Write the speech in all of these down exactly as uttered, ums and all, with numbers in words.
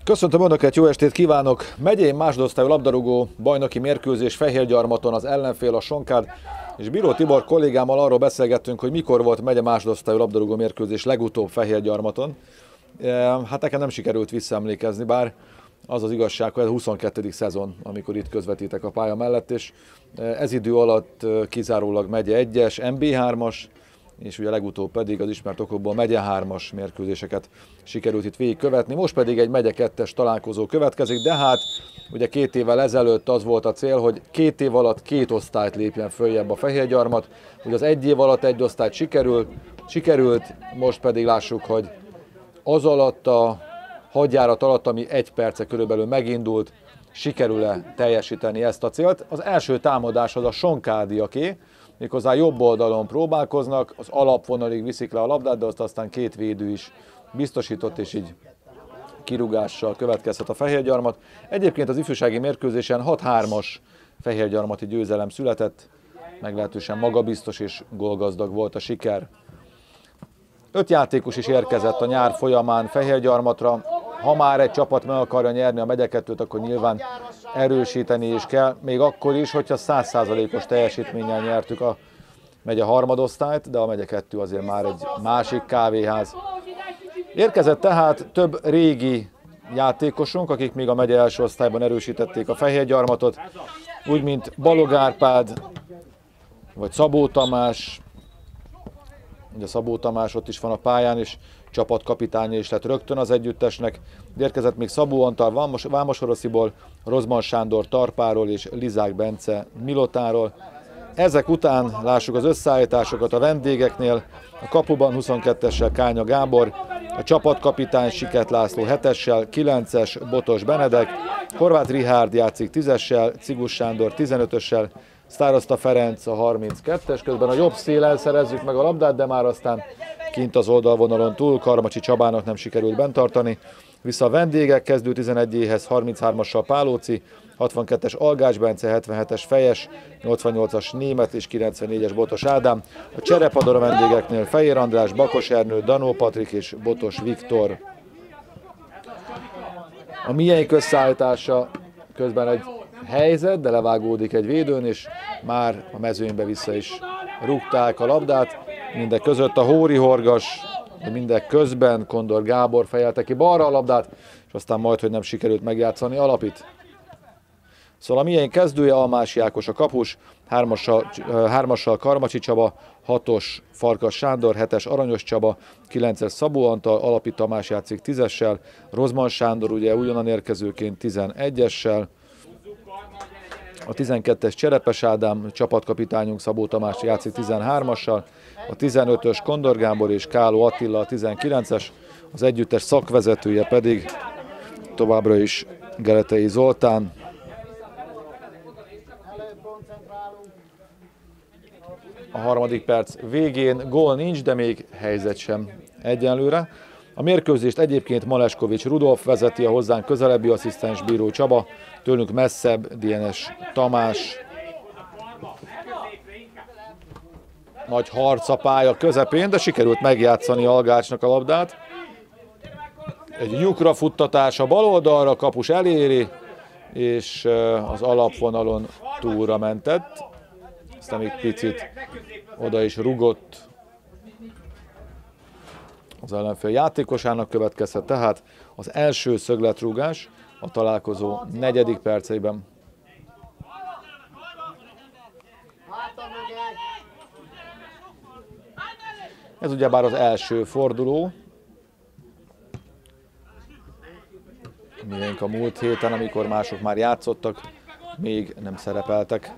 Köszöntöm Önöket, jó estét kívánok! Megyei másodosztályú labdarúgó bajnoki mérkőzés Fehérgyarmaton, az ellenfél a Sonkád, és Bíró Tibor kollégámmal arról beszélgettünk, hogy mikor volt megye másodosztályú labdarúgó mérkőzés legutóbb Fehérgyarmaton. Hát nekem nem sikerült visszaemlékezni, bár az az igazság, hogy ez a huszonkettedik szezon, amikor itt közvetítek a pálya mellett, és ez idő alatt kizárólag megye egyes, em bé hármas, és ugye legutóbb pedig az ismert okokból megye hármas mérkőzéseket sikerült itt végigkövetni. Most pedig egy megye kettes találkozó következik, de hát ugye két évvel ezelőtt az volt a cél, hogy két év alatt két osztályt lépjen följebb a Fehérgyarmat. Ugye az egy év alatt egy osztályt sikerült, sikerült, most pedig lássuk, hogy az alatt a hadjárat alatt, ami egy perce körülbelül megindult, sikerül-e teljesíteni ezt a célt. Az első támadás az a sonkádiaké, méghozzá jobb oldalon próbálkoznak, az alapvonalig viszik le a labdát, de azt aztán két védő is biztosított, és így kirúgással következhet a Fehérgyarmat. Egyébként az ifjúsági mérkőzésen hat hármas fehérgyarmati győzelem született, meglehetősen magabiztos és gólgazdag volt a siker. Öt játékos is érkezett a nyár folyamán Fehérgyarmatra. Ha már egy csapat meg akarja nyerni a megye kettőt, akkor nyilván erősíteni is kell, még akkor is, hogyha száz százalékos teljesítménnyel nyertük a megye harmadosztályt, de a megye kettő azért már egy másik kávéház. Érkezett tehát több régi játékosunk, akik még a megye első osztályban erősítették a Fehérgyarmatot, úgy mint Balog Árpád, vagy Szabó Tamás. Ugye Szabó Tamás ott is van a pályán, és csapatkapitánya is lett rögtön az együttesnek. Érkezett még Szabó Antal Vámosorosziból, Rozman Sándor Tarpáról és Lizák Bence Milotáról. Ezek után lássuk az összeállításokat a vendégeknél. A kapuban huszonkettessel Kánya Gábor, a csapatkapitány Siket László hetessel, kilences Botos Benedek, Horváth Richárd játszik tízessel, Cigus Sándor tizenötössel, Sztároszta Ferenc a harminckettes, közben a jobb szélen szerezzük meg a labdát, de már aztán kint az oldalvonalon túl Karmacsi Csabának nem sikerült bent tartani. Vissza a vendégek, kezdő tizenegyéhez harminchármassal Pálóci, hatvankettes Algács Bence, hetvenhetes Fejes, nyolcvannyolcas Német és kilencvennégyes Botos Ádám. A cserepadon a vendégeknél Fejér András, Bakos Ernő, Danó Patrik és Botos Viktor. A miénk összeállítása közben egy helyzet, de levágódik egy védőn, és már a mezőnybe vissza is rúgták a labdát. Mindek között a Hóri Horgas, de mindek közben Kondor Gábor fejelte ki balra a labdát, és aztán majd, hogy nem sikerült megjátszani Alapit. Szóval a miénk kezdője Almási Ákos a kapus, hármassal, hármassal Karmacsi Csaba, hatos Farkas Sándor, hetes Aranyos Csaba, kilences Szabó Antal, Alapi Tamás játszik tízessel, Rozman Sándor ugye újonnan érkezőként tizenegyessel, a tizenkettes Cserepes Ádám, csapatkapitányunk Szabó Tamás játszik tizenhármassal, a tizenötös Kondor Gábor és Káló Attila a tizenkilences, az együttes szakvezetője pedig továbbra is Geretei Zoltán. A harmadik perc végén gól nincs, de még helyzet sem egyenlőre. A mérkőzést egyébként Maleskovics Rudolf vezeti, a hozzánk közelebbi asszisztens Bíró Csaba, tőlünk messzebb dé en es Tamás. Nagy harc a pálya közepén, de sikerült megjátszani Algácsnak a labdát. Egy lyukra futtatás a bal oldalra, kapus eléri, és az alapvonalon túlra mentett. Aztán még picit oda is rugott az ellenfél játékosának, következhet tehát az első szögletrúgás a találkozó negyedik perceiben. Ez ugyebár az első forduló. Miénk a múlt héten, amikor mások már játszottak, még nem szerepeltek.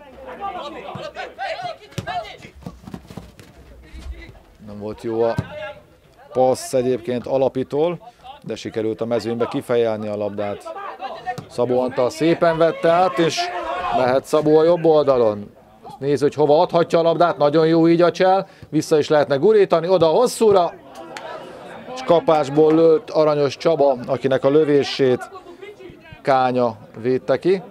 Nem volt jó a passz egyébként Alapitól, de sikerült a mezőnybe kifejelni a labdát. Szabó Antal szépen vette át, és mehet Szabó a jobb oldalon. Nézd, hogy hova adhatja a labdát, nagyon jó így a csel, vissza is lehetne gurítani, oda hosszúra, és kapásból lőtt Aranyos Csaba, akinek a lövését Kánya védte ki.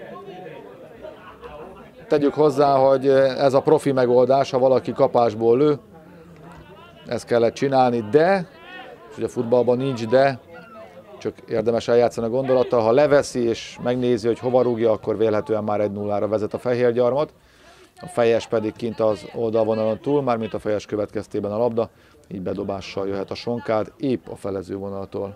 Tegyük hozzá, hogy ez a profi megoldás, ha valaki kapásból lő, ezt kellett csinálni, de, és ugye a futballban nincs de, csak érdemes eljátszani a gondolattal. Ha leveszi és megnézi, hogy hova rúgja, akkor vélhetően már egy nullára vezet a Fehérgyarmat. A fejes pedig kint az oldalvonalon túl, mármint a fejes következtében a labda, így bedobással jöhet a Sonkád épp a felező vonaltól.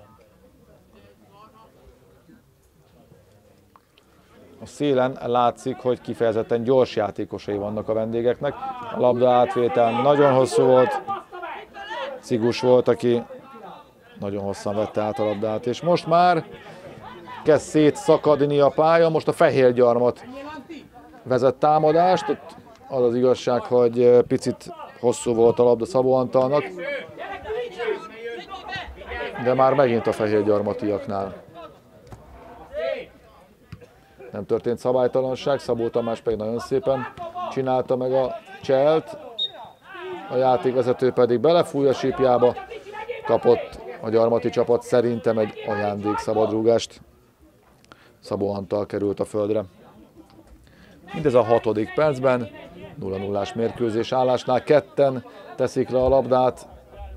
A szélen látszik, hogy kifejezetten gyors játékosai vannak a vendégeknek. A labda átvétel nagyon hosszú volt, Cigus volt, aki nagyon hosszan vette át a labdát, és most már kezd szétszakadni a pálya, most a Fehérgyarmat vezet támadást, ott az az igazság, hogy picit hosszú volt a labda Szabó Antalnak, de már megint a Fehérgyarmatiaknál. Nem történt szabálytalanság, Szabó Tamás pedig nagyon szépen csinálta meg a cselt, a játékvezető pedig belefúj a sípjába, kapott a gyarmati csapat szerintem egy ajándék szabadrúgást. Szabó Antal került a földre. Mindez a hatodik percben, nulla nullás mérkőzés állásnál, ketten teszik le a labdát.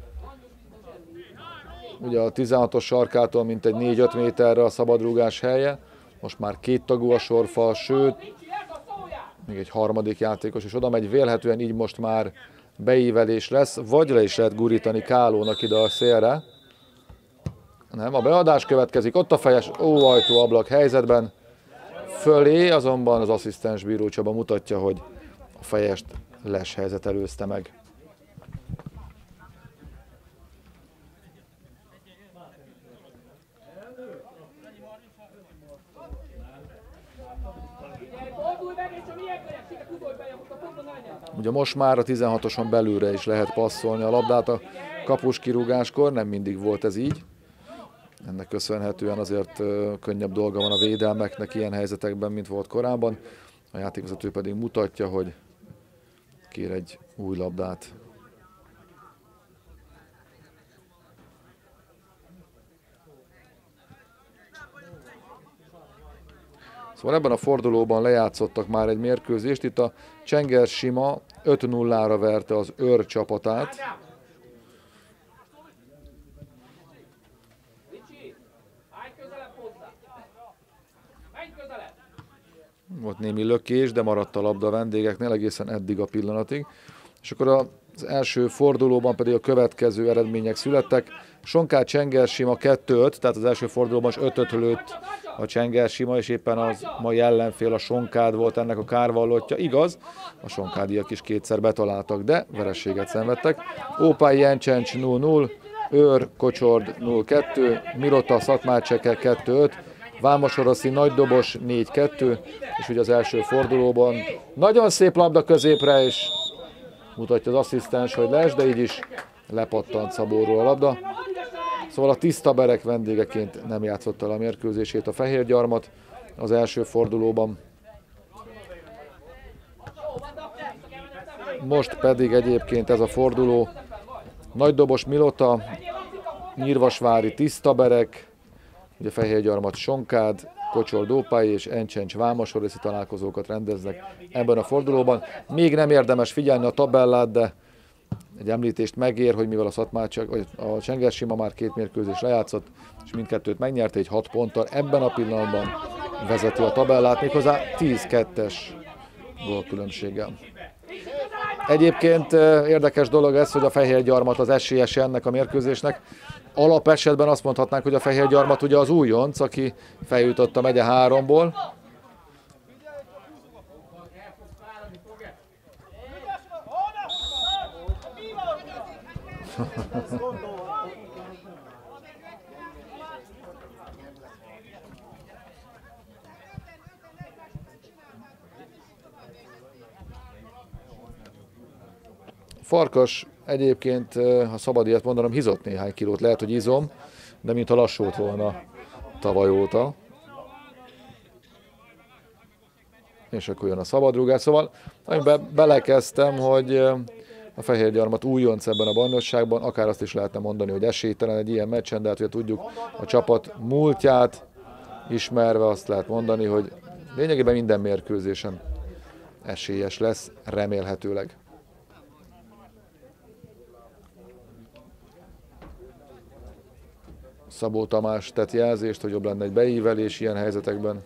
Ugye a tizenhatos sarkától mintegy négy-öt méterre a szabadrúgás helye. Most már két tagú a sorfal, sőt, még egy harmadik játékos is oda megy, vélhetően így most már beívelés lesz, vagy le is lehet gurítani Kálónak ide a szélre. Nem, a beadás következik, ott a fejes óajtó ablak helyzetben. Fölé azonban az asszisztens Bíró Csaba mutatja, hogy a fejest les helyzet előzte meg. Ugye most már a tizenhatoson belülre is lehet passzolni a labdát a kapus kirúgáskor, nem mindig volt ez így. Ennek köszönhetően azért könnyebb dolga van a védelmeknek ilyen helyzetekben, mint volt korábban. A játékvezető pedig mutatja, hogy kér egy új labdát. Szóval ebben a fordulóban lejátszottak már egy mérkőzést. Itt a Csenger Sima öt nullára verte az Őr csapatát. Volt némi lökés, de maradt a labda a vendégeknél egészen eddig a pillanatig. És akkor az első fordulóban pedig a következő eredmények születtek. Sonkád Csenger Sima kettő öt, tehát az első fordulóban is öt öt lőtt a Csenger Sima, és éppen az mai ellenfél a Sonkád volt ennek a kárvallottja. Igaz, a sonkádiak is kétszer betaláltak, de vereséget szenvedtek. Ópály Jencsencs nulla nulla, Őr Kocsord nulla kettő, Mirota Szatmárcseke kettő öt, Vámosoroszi Nagydobos négy kettő, és ugye az első fordulóban nagyon szép labda középre, és mutatja az asszisztens, hogy les, de így is lepattant Szabóról a labda. Szóval a tiszta berek vendégeként nem játszott el a mérkőzését a Fehérgyarmat az első fordulóban. Most pedig egyébként ez a forduló Nagydobos Milota, Nyírvasvári tiszta berek, ugye Fehérgyarmat Sonkád, Kocsord Ópály és Encsencs Vámosoroszi találkozókat rendeznek ebben a fordulóban. Még nem érdemes figyelni a tabellát, de egy említést megér, hogy mivel a Szatmárcsek, vagy a Csenger Sima már két mérkőzés lejátszott, és mindkettőt megnyerte egy hat ponttal, ebben a pillanatban vezeti a tabellát, méghozzá tíz kettes gólkülönbséggel. Egyébként érdekes dolog ez, hogy a Fehérgyarmat az esélyese ennek a mérkőzésnek. Alapesetben azt mondhatnánk, hogy a Fehérgyarmat ugye az újonc, aki feljutott a megye háromból. Farkas egyébként, ha szabad ilyet mondanom, hízott néhány kilót. Lehet, hogy izom, de mintha lassult volna tavaly óta. És akkor jön a szabadrúgás. Szóval amiben belekezdtem, hogy a Fehérgyarmat újonc ebben a bajnokságban, akár azt is lehetne mondani, hogy esélytelen egy ilyen meccsen, de hát ugye tudjuk a csapat múltját ismerve azt lehet mondani, hogy lényegében minden mérkőzésen esélyes lesz, remélhetőleg. Szabó Tamás tett jelzést, hogy jobb lenne egy beívelés ilyen helyzetekben.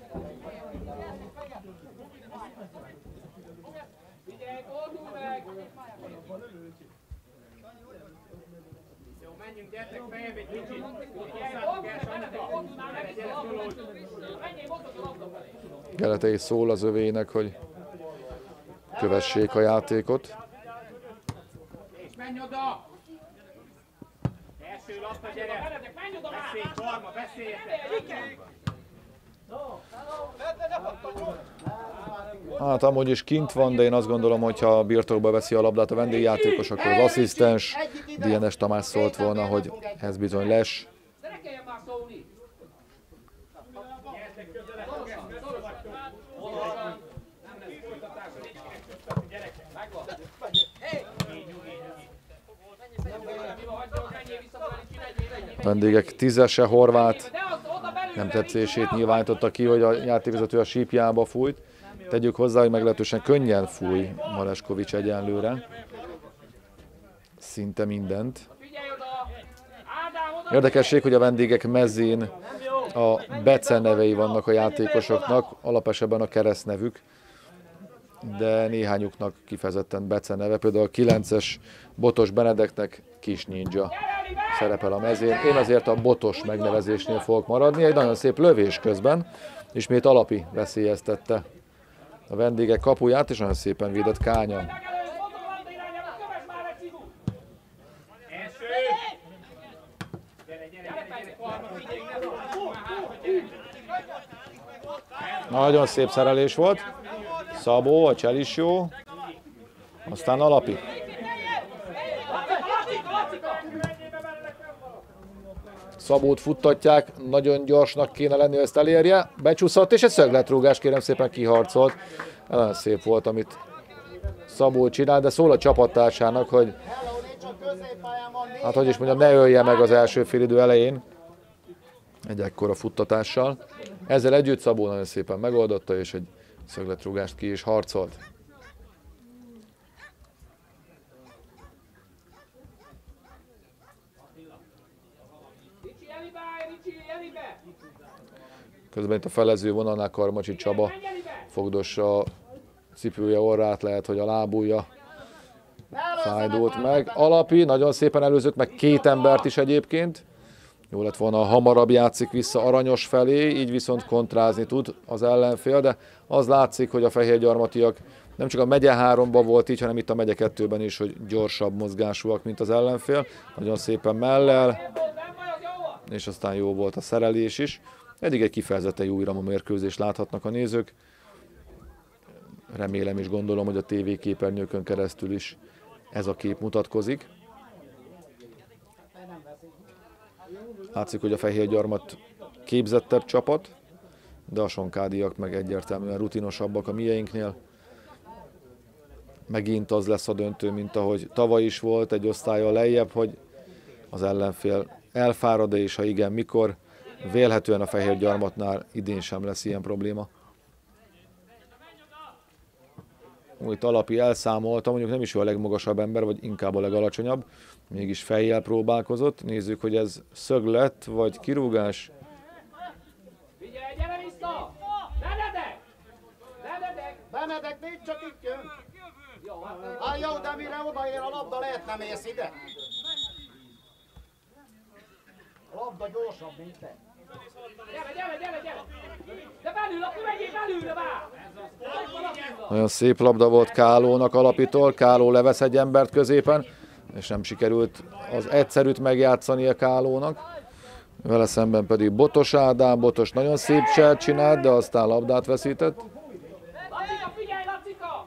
Geletei szól az övének, hogy kövessék a játékot. Menj oda! Első labda, gyere! Beszélj, Barma, beszéljetek! Hát amúgy is kint van, de én azt gondolom, hogy ha birtokba veszi a labdát a vendégjátékos, akkor az asszisztens dé en es Tamás szólt volna, hogy ez bizony les. A vendégek tízese Horváth nem tetszését nyilvánította ki, hogy a játékvezető a sípjába fújt. Tegyük hozzá, hogy meglehetősen könnyen fúj Maleskovics egyenlőre. Szinte mindent. Érdekesség, hogy a vendégek mezén a Bece nevei vannak a játékosoknak, alapesetben a keresztnevük, de néhányuknak kifejezetten Bece neve. Például a kilences Botos Benedeknek Kis Ninja szerepel a mezén. Én azért a Botos megnevezésnél fogok maradni. Egy nagyon szép lövés közben, ismét Alapi veszélyeztette a vendégek kapuját, és nagyon szépen védett Kánya. Nagyon szép szerelés volt. Szabó, a csel is jó. Aztán Alapi. Szabót futtatják, nagyon gyorsnak kéne lenni, hogy ezt elérje. Becsúszott, és egy szögletrúgás, kérem szépen kiharcolt. Nagyon szép volt, amit Szabó csinál, de szól a csapattársának, hogy hát hogy is mondjam, ne ölje meg az első félidő elején egy ekkora futtatással. Ezzel együtt Szabó nagyon szépen megoldotta, és egy szögletrúgást ki is harcolt. Közben itt a felező vonalnál Karmacsi Csaba fogdossa cipője orrát, lehet, hogy a lábúja fájdult meg. Alapi nagyon szépen előzött meg két embert is egyébként. Jó lett volna, ha hamarabb játszik vissza Aranyos felé, így viszont kontrázni tud az ellenfél, de az látszik, hogy a fehérgyarmatiak nem csak a megye háromban volt így, hanem itt a megye kettőben is, hogy gyorsabb mozgásúak, mint az ellenfél. Nagyon szépen mellel, és aztán jó volt a szerelés is. Eddig egy kifejezetten jó iramú mérkőzést láthatnak a nézők. Remélem és gondolom, hogy a tévéképernyőkön keresztül is ez a kép mutatkozik. Látszik, hogy a Fehérgyarmat képzettebb csapat, de a sonkádiak meg egyértelműen rutinosabbak a mieinknél. Megint az lesz a döntő, mint ahogy tavaly is volt, egy osztállyal lejjebb, hogy az ellenfél elfárad, és ha igen, mikor. Vélhetően a Fehérgyarmatnál idén sem lesz ilyen probléma. Úgy Alapi elszámolta, mondjuk nem is ő a legmagasabb ember, vagy inkább a legalacsonyabb. Mégis fejjel próbálkozott. Nézzük, hogy ez szöglet, vagy kirúgás. Figyelj, gyere vissza! Benedek! Benedek! Benedek, még csak itt jön! Hát jó, de mire odaér a labda, lehet nem érsz ide? A labda gyorsabb, mint te. Gyere, gyere, gyere, gyere! De belül, akkor megyél belülre már! Nagyon szép labda volt Kálónak Alapitól. Káló levesz egy embert középen, és nem sikerült az egyszerűt megjátszani a Kálónak. Vele szemben pedig Botos Ádám. Botos nagyon szép cselt csinált, de aztán labdát veszített. Lacika, figyelj, Lacika!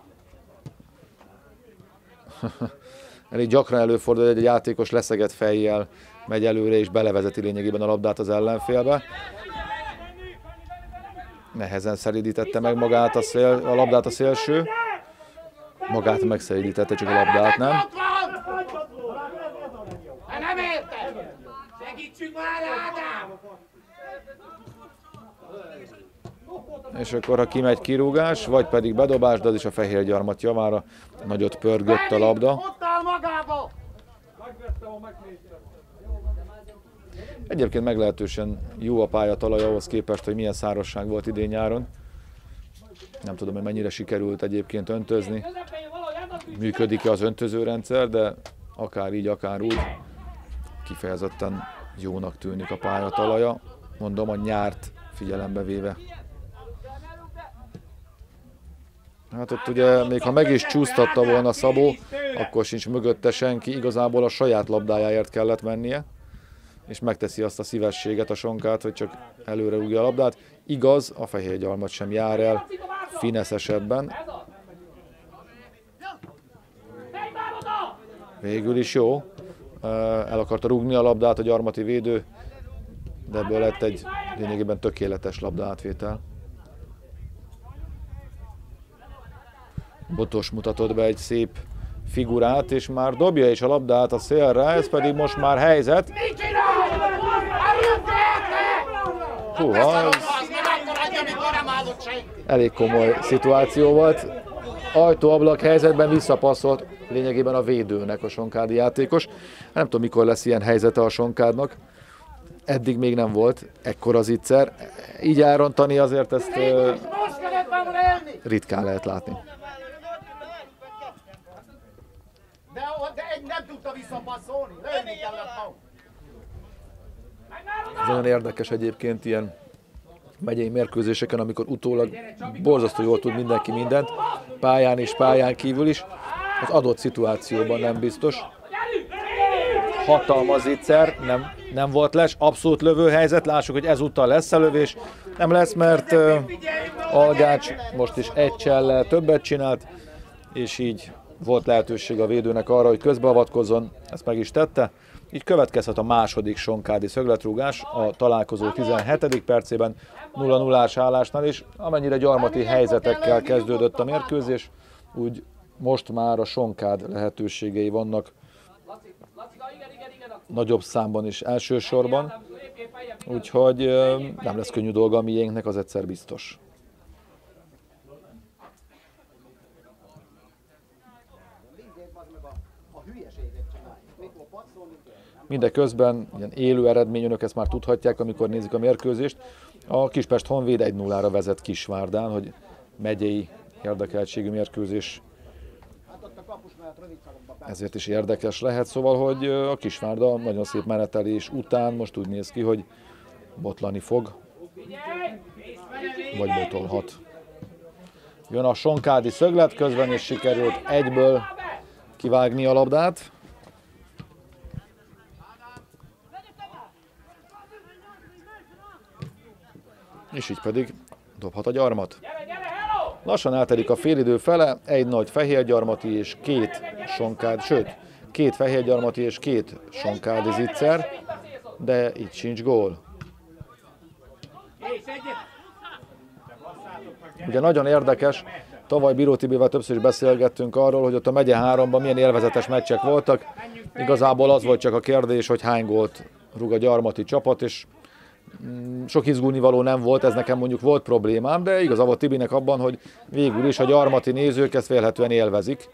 Elég gyakran előfordul, hogy egy játékos leszegett fejjel megy előre, és belevezeti lényegében a labdát az ellenfélbe. Nehezen szelídítette meg magát a, szél, a labdát a szélső. Magát megszelídítette, csak a labdát nem. Nem érted! Segítsünk már, Ádám! És akkor, ha kimegy kirúgás, vagy pedig bedobás, de az is a Fehérgyarmat javára. Nagyot pörgött a labda. Ott áll magába! Egyébként meglehetősen jó a pályatalaj ahhoz képest, hogy milyen szárazság volt idén nyáron. Nem tudom, hogy mennyire sikerült egyébként öntözni. Működik-e az öntözőrendszer, de akár így, akár úgy kifejezetten jónak tűnik a pályatalaja. Mondom, a nyárt figyelembe véve. Hát ott ugye, még ha meg is csúsztatta volna Szabó, akkor sincs mögötte senki, igazából a saját labdájáért kellett mennie, és megteszi azt a szívességet a Sonkát, hogy csak előre rúgja a labdát. Igaz, a Fehérgyarmat sem jár el fineszesebben. Végül is jó. El akarta rúgni a labdát a gyarmati védő, de ebből lett egy lényegében tökéletes labdaátvétel. Botos mutatott be egy szép figurát, és már dobja is a labdát a szélre, ez pedig most már helyzet. Húha, ez elég komoly szituáció volt. Ajtó-ablak helyzetben visszapasszolt lényegében a védőnek a sonkádi játékos. Nem tudom, mikor lesz ilyen helyzete a Sonkádnak. Eddig még nem volt ekkora zicser. Így elrontani azért ezt uh, ritkán lehet látni. De, de egy nem tudta visszapasszolni, lőni kellett ma. Ez nagyon érdekes egyébként ilyen megyei mérkőzéseken, amikor utólag borzasztó jól tud mindenki mindent, pályán és pályán kívül is, az adott szituációban nem biztos. Hatalmas zicser, nem, nem volt les, abszolút lövőhelyzet, lássuk, hogy ezúttal lesz a lövés. Nem lesz, mert uh, Algács most is egy csellel többet csinált, és így volt lehetőség a védőnek arra, hogy közbeavatkozzon, ezt meg is tette. Így következhet a második sonkádi szögletrúgás a találkozó tizenhetedik percében nulla nullás állásnál, és amennyire gyarmati helyzetekkel kezdődött a mérkőzés, úgy most már a Sonkád lehetőségei vannak nagyobb számban is elsősorban, úgyhogy nem lesz könnyű dolga a miénknek, az egyszer biztos. Mindeközben ilyen élő eredmény, önök ezt már tudhatják, amikor nézik a mérkőzést. A Kispest Honvéd egy nullára vezet Kisvárdán, hogy megyei érdekeltségű mérkőzés ezért is érdekes lehet. Szóval, hogy a Kisvárda nagyon szép menetelés után most úgy néz ki, hogy botlani fog, vagy botolhat. Jön a sonkádi szöglet közben, és sikerült egyből kivágni a labdát. És így pedig dobhat a gyarmat. Lassan eltelik a félidő fele, egy nagy fehérgyarmati és két sonkád, sőt, két fehérgyarmati és két sonkádi zicser, de itt sincs gól. Ugye nagyon érdekes, tavaly Bíró Tibivel többször is beszélgettünk arról, hogy ott a megye háromban milyen élvezetes meccsek voltak. Igazából az volt csak a kérdés, hogy hány gólt rúg a gyarmati csapat, és sok izgulnivaló nem volt, ez nekem mondjuk volt problémám, de igazából Tibinek abban, hogy végül is a gyarmati nézők ezt vélhetően élvezik.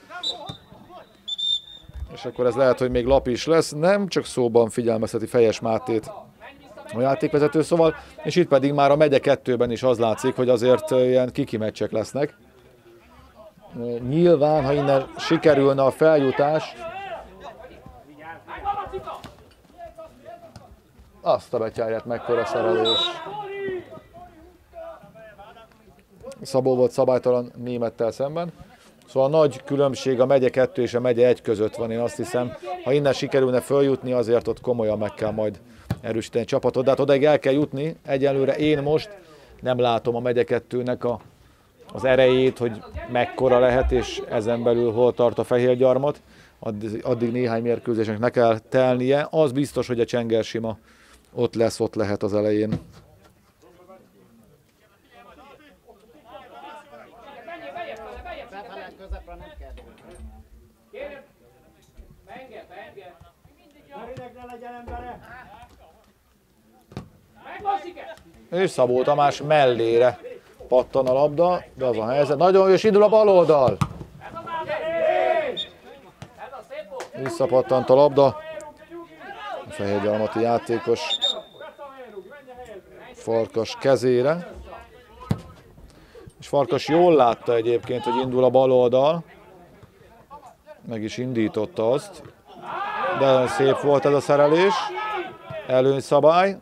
És akkor ez lehet, hogy még lap is lesz, nem csak szóban figyelmezteti Fejes Mátét a játékvezető, szóval, és itt pedig már a megye kettőben is az látszik, hogy azért ilyen kiki meccsek lesznek. Nyilván, ha innen sikerülne a feljutás, azt a betyárját, mekkora szerelés. Szabó volt szabálytalan Némettel szemben. Szóval nagy különbség a megye kettő és a megye egy között van, én azt hiszem. Ha innen sikerülne följutni, azért ott komolyan meg kell majd erősíteni a csapatot. De hát odaig el kell jutni. Egyelőre én most nem látom a megye kettőnek a, az erejét, hogy mekkora lehet, és ezen belül hol tart a Fehérgyarmat. Addig, addig néhány mérkőzésnek ne kell telnie. Az biztos, hogy a Csengersima ott lesz, ott lehet az elején. És Szabó Tamás mellére pattan a labda, de az a helyzet. Nagyon jó, és indul a bal oldal. Visszapattant a labda. A fehérgyarmati játékos Farkas kezére. És Farkas jól látta egyébként, hogy indul a bal oldal. Meg is indította azt. De szép volt ez a szerelés. Előnyszabály.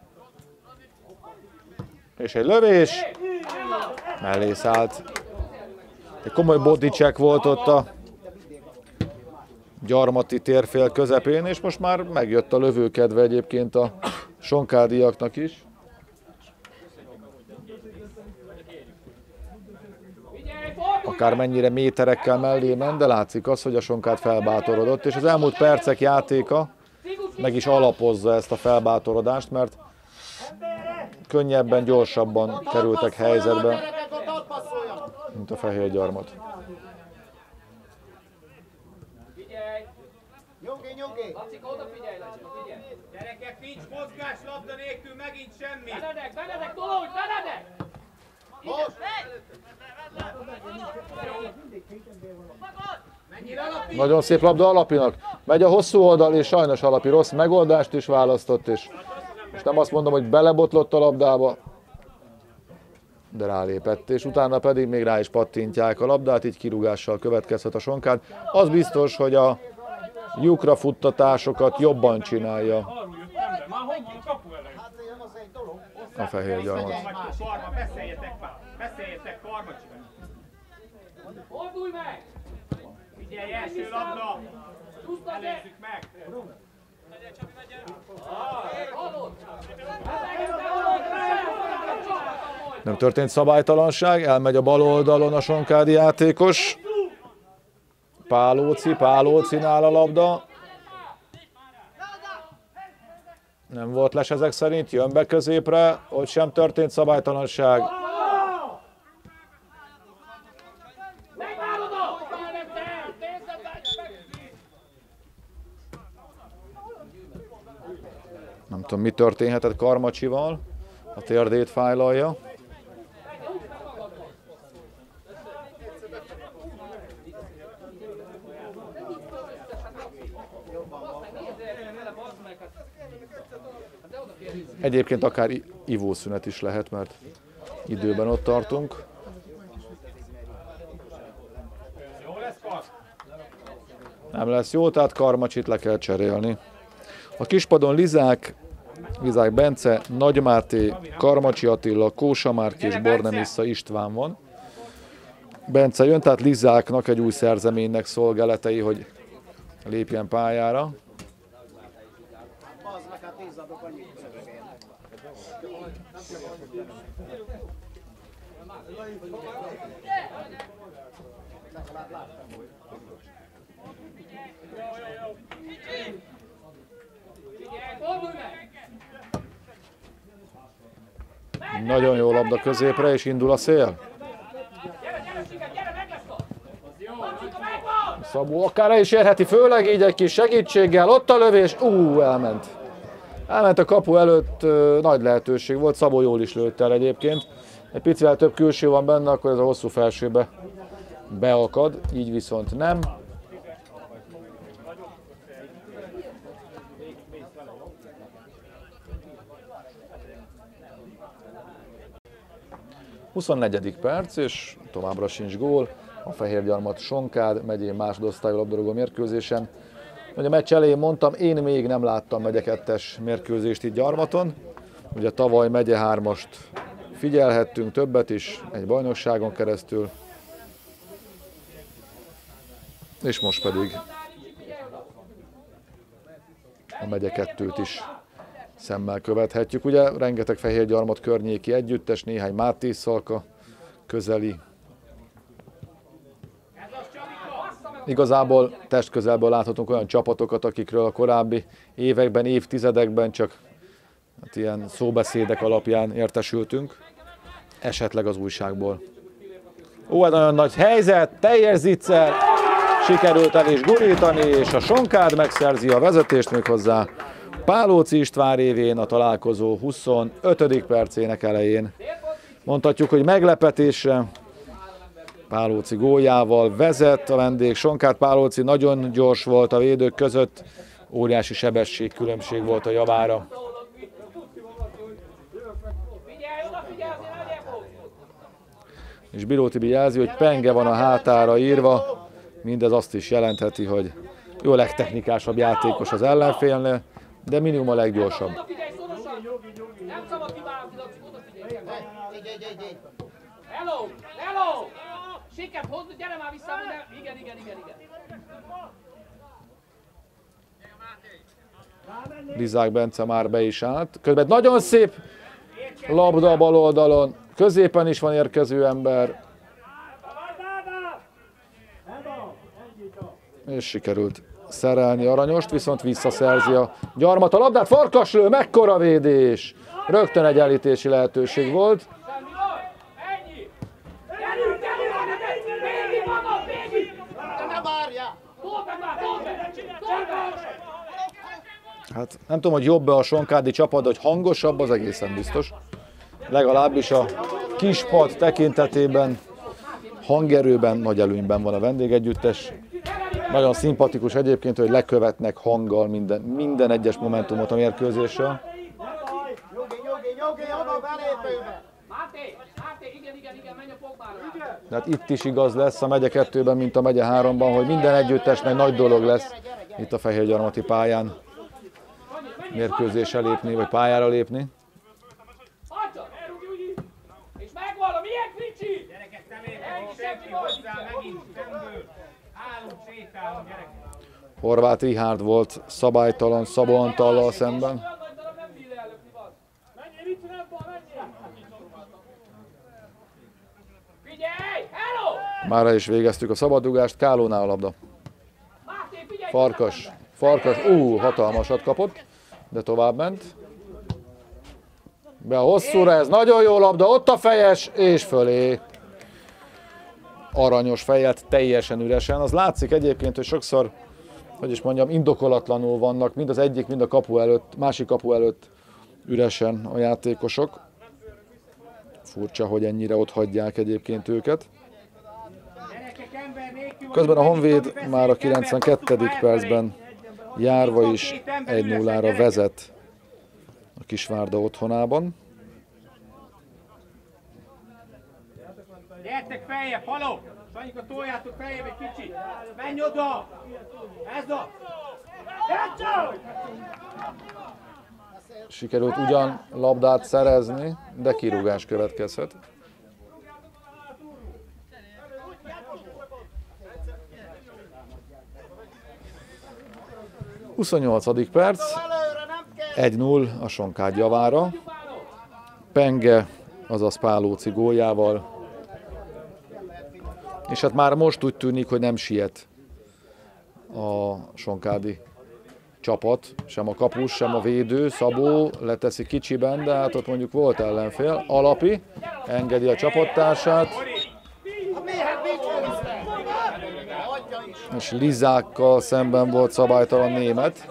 És egy lövés. Mellé szállt. Egy komoly body check volt ott a gyarmati térfél közepén, és most már megjött a lövőkedve egyébként a sonkádiaknak is. Akármennyire méterekkel mellé ment, de látszik az, hogy a Sonkád felbátorodott, és az elmúlt percek játéka meg is alapozza ezt a felbátorodást, mert könnyebben, gyorsabban kerültek helyzetbe, mint a Fehérgyarmat. Nyugi, nyugi! Lacika, odafigyelj, Lacika, figyelj! Gyerekek, nincs mozgás, labda nélkül megint semmi! Benedek, Benedek, tolódj, Benedek! Most! Nagyon szép labda Alapinak. Megy a hosszú oldal, és sajnos Alapi rossz megoldást is választott, és, és nem azt mondom, hogy belebotlott a labdába, de rálépett, és utána pedig még rá is pattintják a labdát, így kirúgással következhet a Sonkád. Az biztos, hogy a lyukra futtatásokat jobban csinálja a Fehérgyarmat. Beszéljetek már! Beszéljetek, Karmacsi! Fordulj meg! Figyelj, első labda! Előzzük meg! Nem történt szabálytalanság, elmegy a bal oldalon a sonkádi játékos. Pálóci, Pálócinál a labda. Nem volt les ezek szerint, jön be középre, ott sem történt szabálytalanság. Nem tudom, mi történhetett Karmacsival, a térdét fájlalja. Egyébként akár ivószünet is lehet, mert időben ott tartunk. Nem lesz jó, tehát Karmacsit le kell cserélni. A kispadon Lizák, Lizák Bence, Nagy Máté, Karmacsi Attila, Kósa Márk és Bornemissza István van. Bence jön, tehát Lizáknak egy új szerzeménynek szolgálatei, hogy lépjen pályára. Nagyon jó labda középre, és indul a szél. Szabó akár is érheti, főleg így egy kis segítséggel. Ott a lövés, ú, elment. Elment a kapu előtt, nagy lehetőség volt, Szabó jól is lőtt el egyébként. Egy picivel több külső van benne, akkor ez a hosszú felsőbe beakad, így viszont nem. huszonnegyedik perc, és továbbra sincs gól. A Fehérgyarmat Sonkád megyén másodosztályú labdarúgó mérkőzésen. Ugye a meccs elején mondtam, én még nem láttam megye kettes mérkőzést itt Gyarmaton. Ugye tavaly megye hármast figyelhettünk, többet is, egy bajnokságon keresztül. És most pedig a megye kettőt is szemmel követhetjük. Ugye rengeteg Fehérgyarmat környéki együttes, néhány Máté Szalka közeli. Igazából testközelből láthatunk olyan csapatokat, akikről a korábbi években, évtizedekben csak hát ilyen szóbeszédek alapján értesültünk, esetleg az újságból. Ó, egy nagyon nagy helyzet, teljes zicser, sikerült el is gurítani, és a Sonkád megszerzi a vezetést méghozzá Pálóci István révén a találkozó huszonötödik percének elején. Mondhatjuk, hogy meglepetésre Pálóci góljával vezet a vendég. Sonkád Pálóci nagyon gyors volt a védők között, óriási sebességkülönbség volt a javára. És Bíró Tibi jelzi, hogy penge van a hátára írva, mindez azt is jelentheti, hogy jó, a legtechnikásabb játékos az ellenfélnél, de minimum a leggyorsabb. Hello! Hello! Siket, hozd, gyere már vissza, de igen, igen, igen, igen. Lizák Bence már be is állt. Közben nagyon szép labda bal oldalon. Középen is van érkező ember. És sikerült szerelni Aranyost, viszont visszaszerzi a Gyarmat a labdát. Farkas lő, mekkora védés! Rögtön egy elítési lehetőség volt. Hát nem tudom, hogy jobb-e a sonkádi csapat, hogy hangosabb, az egészen biztos. Legalábbis a kispad tekintetében, hangerőben nagy előnyben van a vendégegyüttes. Nagyon szimpatikus egyébként, hogy lekövetnek hanggal minden, minden egyes momentumot a mérkőzéssel. De hát itt is igaz lesz a megye kettőben, mint a megye háromban, hogy minden együttesnek nagy dolog lesz itt a fehérgyarmati pályán mérkőzésre lépni, vagy pályára lépni. És megvan, milyen kicsi! Gyerekek, nem értek senki hozzá, megint semből. Állunk, sétálunk, gyerekek. Horváth Richárd volt szabálytalan Szabó Antallal szemben. Már el is végeztük a szabadrugást, Kálónál a labda. Farkas, Farkas, ú, hatalmasat kapott, de tovább ment. Be a hosszúra, ez nagyon jó labda, ott a fejes, és fölé. Aranyos fejet, teljesen üresen. Az látszik egyébként, hogy sokszor, hogy is mondjam, indokolatlanul vannak, mind az egyik, mind a kapu előtt, másik kapu előtt üresen a játékosok. Furcsa, hogy ennyire ott hagyják egyébként őket. Közben a Honvéd már a kilencvenkettedik percben járva is egy nullára vezet a Kisvárda otthonában. Gyertek feljebb, haló! Sanyika, toljátok feljebb egy kicsit! Menj oda! Ez a! Sikerült ugyan labdát szerezni, de kirúgás következhet. huszonnyolcadik perc, egy null a Sonkád javára. Penge, azaz Pálóci góljával. És hát már most úgy tűnik, hogy nem siet a sonkádi csapat, sem a kapus, sem a védő. Szabó leteszi kicsiben, de hát ott mondjuk volt ellenfél. Alapi engedi a csapattársát. És Lizákkal szemben volt szabálytalan német.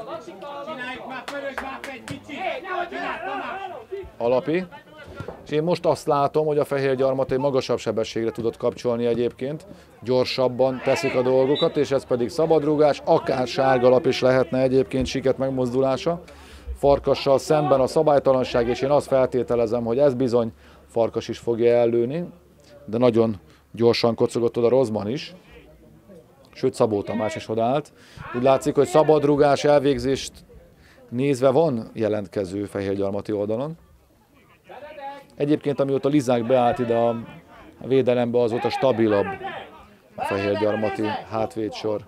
Alapi. És én most azt látom, hogy a Fehérgyarmat egy magasabb sebességre tudott kapcsolni egyébként. Gyorsabban teszik a dolgokat, és ez pedig szabadrúgás, akár sárgalap is lehetne egyébként Siket megmozdulása. Farkassal szemben a szabálytalanság, és én azt feltételezem, hogy ez bizony Farkas is fogja ellőni, de nagyon gyorsan kocogott oda Rozman is. Sőt, Szabó Tamás is odaállt. Úgy látszik, hogy szabadrúgás elvégzést nézve van jelentkező Fehérgyarmati oldalon. Egyébként, amióta Lizák beállt ide a védelembe, azóta stabilabb a Fehérgyarmati hátvédsor.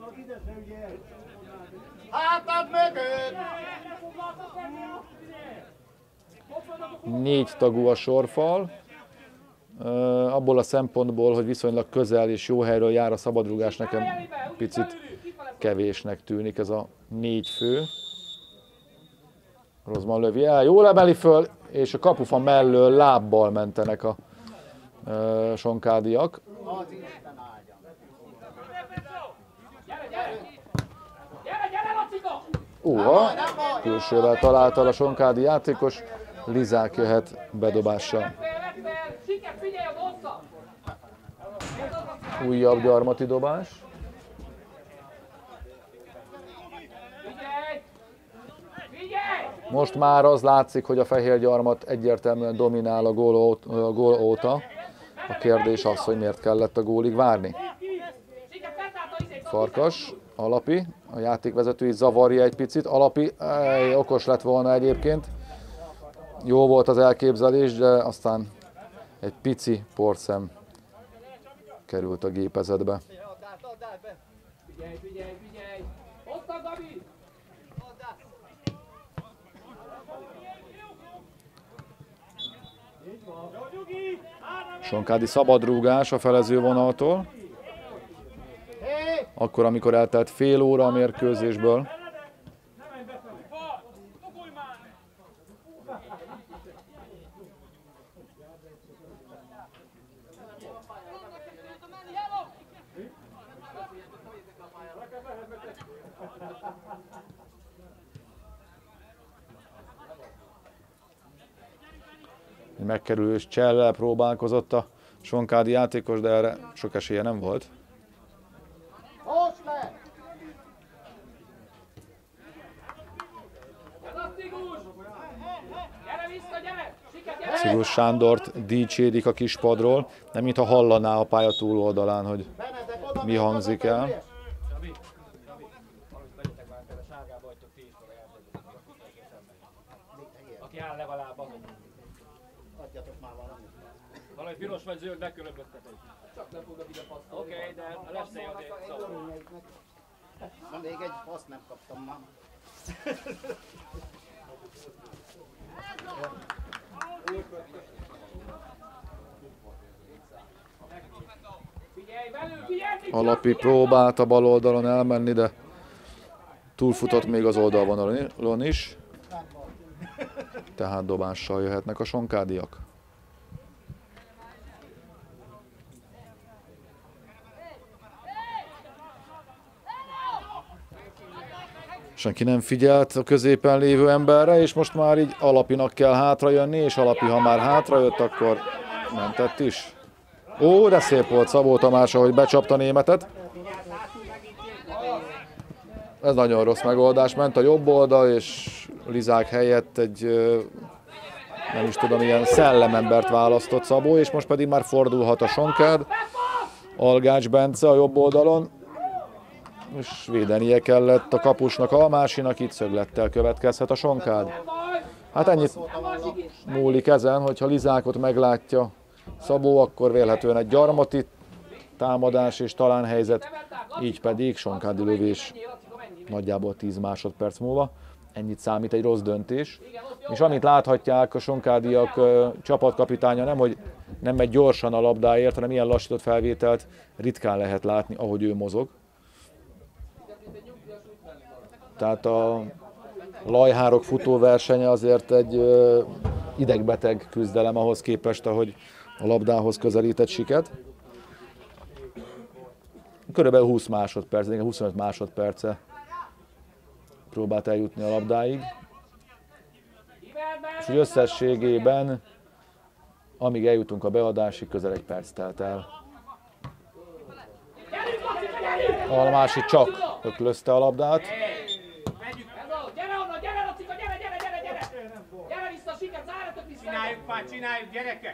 Hátad mögött! Négy tagú a sorfal. Abból a szempontból, hogy viszonylag közel és jó helyről jár a szabadrúgás, nekem picit kevésnek tűnik ez a négy fő. Rozman lövi el, jól emeli föl, és a kapufa mellől lábbal mentenek a e, sonkádiak. Uha, külsővel találta a sonkádi játékos, Lizák jöhet bedobással. Újabb gyarmati dobás. Most már az látszik, hogy a Fehérgyarmat egyértelműen dominál a gól, a gól óta. A kérdés az, hogy miért kellett a gólig várni. Farkas, Alapi, a játékvezető is zavarja egy picit. Alapi ej, okos lett volna egyébként. Jó volt az elképzelés, de aztán egy pici porszem került a gépezetbe. Figyelj, figyelj, figyelj! Ott a Gabi! Sonkádi szabadrúgás a felező vonaltól. Akkor, amikor eltelt fél óra a mérkőzésből. Egy megkerülős csellel próbálkozott a sonkádi játékos, de erre sok esélye nem volt. Cigus Sándort dicsérik a kispadról, nem mintha hallaná a pálya túloldalán, hogy mi hangzik el. Aki áll legalább azon. Adjatok már valamit. Valami piros vagy zöld megkülönböztetés. Csak nem fogok ide passzolni. Oké, okay, de lesz egy azért szó. Na még egy paszt nem kaptam már. Alapi próbált a bal oldalon elmenni, de túlfutott még az oldalvonalon is. Tehát dobással jöhetnek a sonkádiak. Senki nem figyelt a középen lévő emberre, és most már így Alapinak kell hátrajönni, és Alapi, ha már hátrajött, akkor mentett is. Ó, de szép volt Szabó Tamás, ahogy becsapta Németet. Ez nagyon rossz megoldás, ment a jobb oldal, és Lizák helyett egy, nem is tudom, ilyen szellemembert választott Szabó, és most pedig már fordulhat a Sonkád. Algács Bence a jobb oldalon, és védenie kellett a kapusnak, Almásinak, itt szöglettel következhet a Sonkád. Hát ennyit múlik ezen, hogyha Lizákot meglátja Szabó, akkor vélhetően egy gyarmati támadás és talán helyzet, így pedig sonkádi lövés nagyjából tíz másodperc múlva. Ennyit számít egy rossz döntés. És amit láthatják a sonkádiak csapatkapitánya, nem, hogy nem megy gyorsan a labdáért, hanem ilyen lassított felvételt ritkán lehet látni, ahogy ő mozog. Tehát a lajhárok futóversenye azért egy idegbeteg küzdelem ahhoz képest, ahogy a labdához közelített Siket. Körülbelül húsz másodperc, huszonöt másodperce próbált eljutni a labdáig. És hogy összességében, amíg eljutunk a beadásig, közel egy perc telt el. Almási csak öklözte a labdát. Csináljuk már, csináljuk, gyerekek!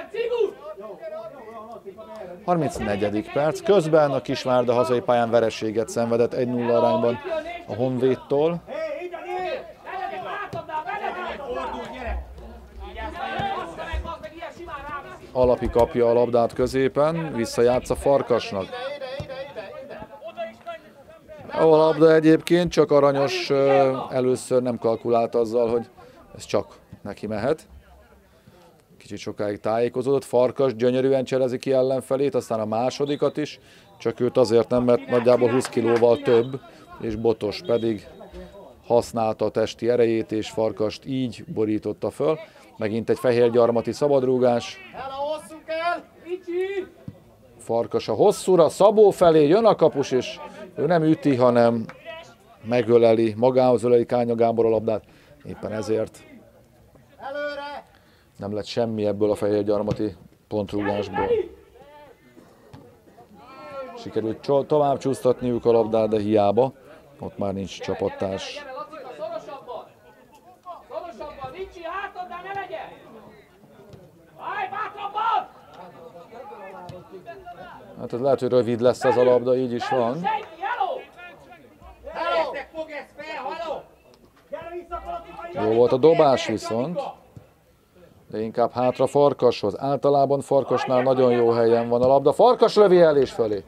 harmincnegyedik perc. Közben a Kisvárda hazai pályán vereséget szenvedett egy nulla arányban a Honvédtól. Alapi kapja a labdát középen, visszajátsza Farkasnak. A labda egyébként csak aranyos, először nem kalkulált azzal, hogy ez csak neki mehet. Kicsit sokáig tájékozódott, Farkas gyönyörűen cselezi ki ellenfelét, aztán a másodikat is, csak őt azért nem, mert nagyjából húsz kilóval több, és Botos pedig használta a testi erejét, és Farkast így borította föl. Megint egy fehérgyarmati szabadrúgás. Farkas a hosszúra, Szabó felé jön a kapus, és ő nem üti, hanem megöleli, magához öleli Kánya Gábor a labdát. Éppen ezért nem lett semmi ebből a fehérgyarmati pontrúgásból. Sikerült tovább csúsztatniuk a labdát, de hiába. Ott már nincs csapattárs. Ricsi, hátadnál ne legyen! Állj, bátrabban! Hát ez lehet, hogy rövid lesz ez a labda, így is van. Jó volt a dobás viszont. De inkább hátra Farkashoz. Általában Farkasnál nagyon jó helyen van a labda. Farkas lövi el és fölé.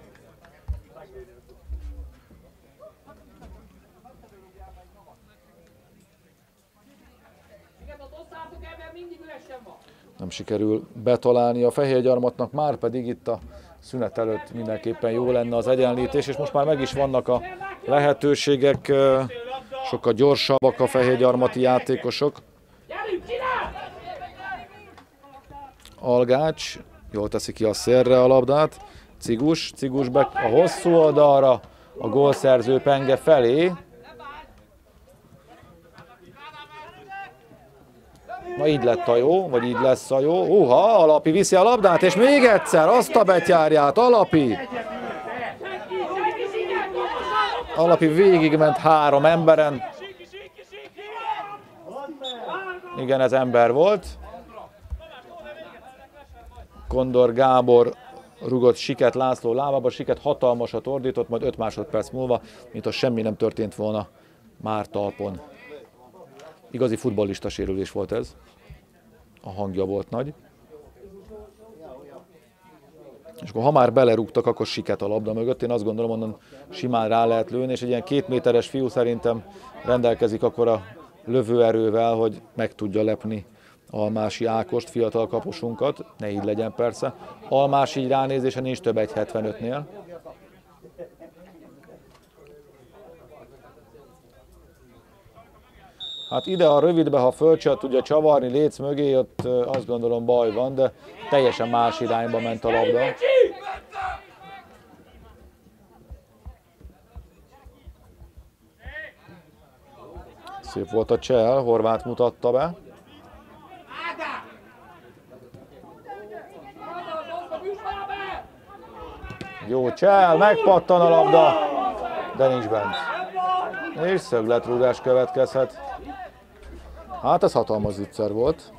Nem sikerül betalálni a Fehérgyarmatnak, már pedig itt a szünet előtt mindenképpen jó lenne az egyenlítés, és most már meg is vannak a lehetőségek, sokkal gyorsabbak a fehérgyarmati játékosok. Algács, jól teszi ki a szélre a labdát, Cigus, Cigus be a hosszú oldalra, a gólszerző penge felé. Na így lett a jó, vagy így lesz a jó. Uha, Alapi viszi a labdát, és még egyszer azt a betyárját, Alapi. Alapi végigment három emberen. Igen, ez ember volt. Kondor Gábor rugott Siket László lábába, Siket hatalmasat ordított, majd öt másodperc múlva, mintha semmi nem történt volna, már talpon. Igazi futballista sérülés volt ez. A hangja volt nagy. És akkor ha már belerúgtak, akkor Siket a labda mögött. Én azt gondolom, onnan simán rá lehet lőni, és egy ilyen két méteres fiú szerintem rendelkezik akkor a lövőerővel, hogy meg tudja lepni Almási Ákost, fiatal kapusunkat. Ne így legyen persze. Almási így ránézése nincs több egy hetvenötnél. Hát ide a rövidbe, ha fölcsat tudja csavarni Léc mögé, ott azt gondolom baj van, de teljesen más irányba ment a labda. Szép volt a csel, Horváth mutatta be. Jó csel, megpattan a labda, de nincs bent. És szögletrúgás következhet. Hát ez hatalmas zicser volt.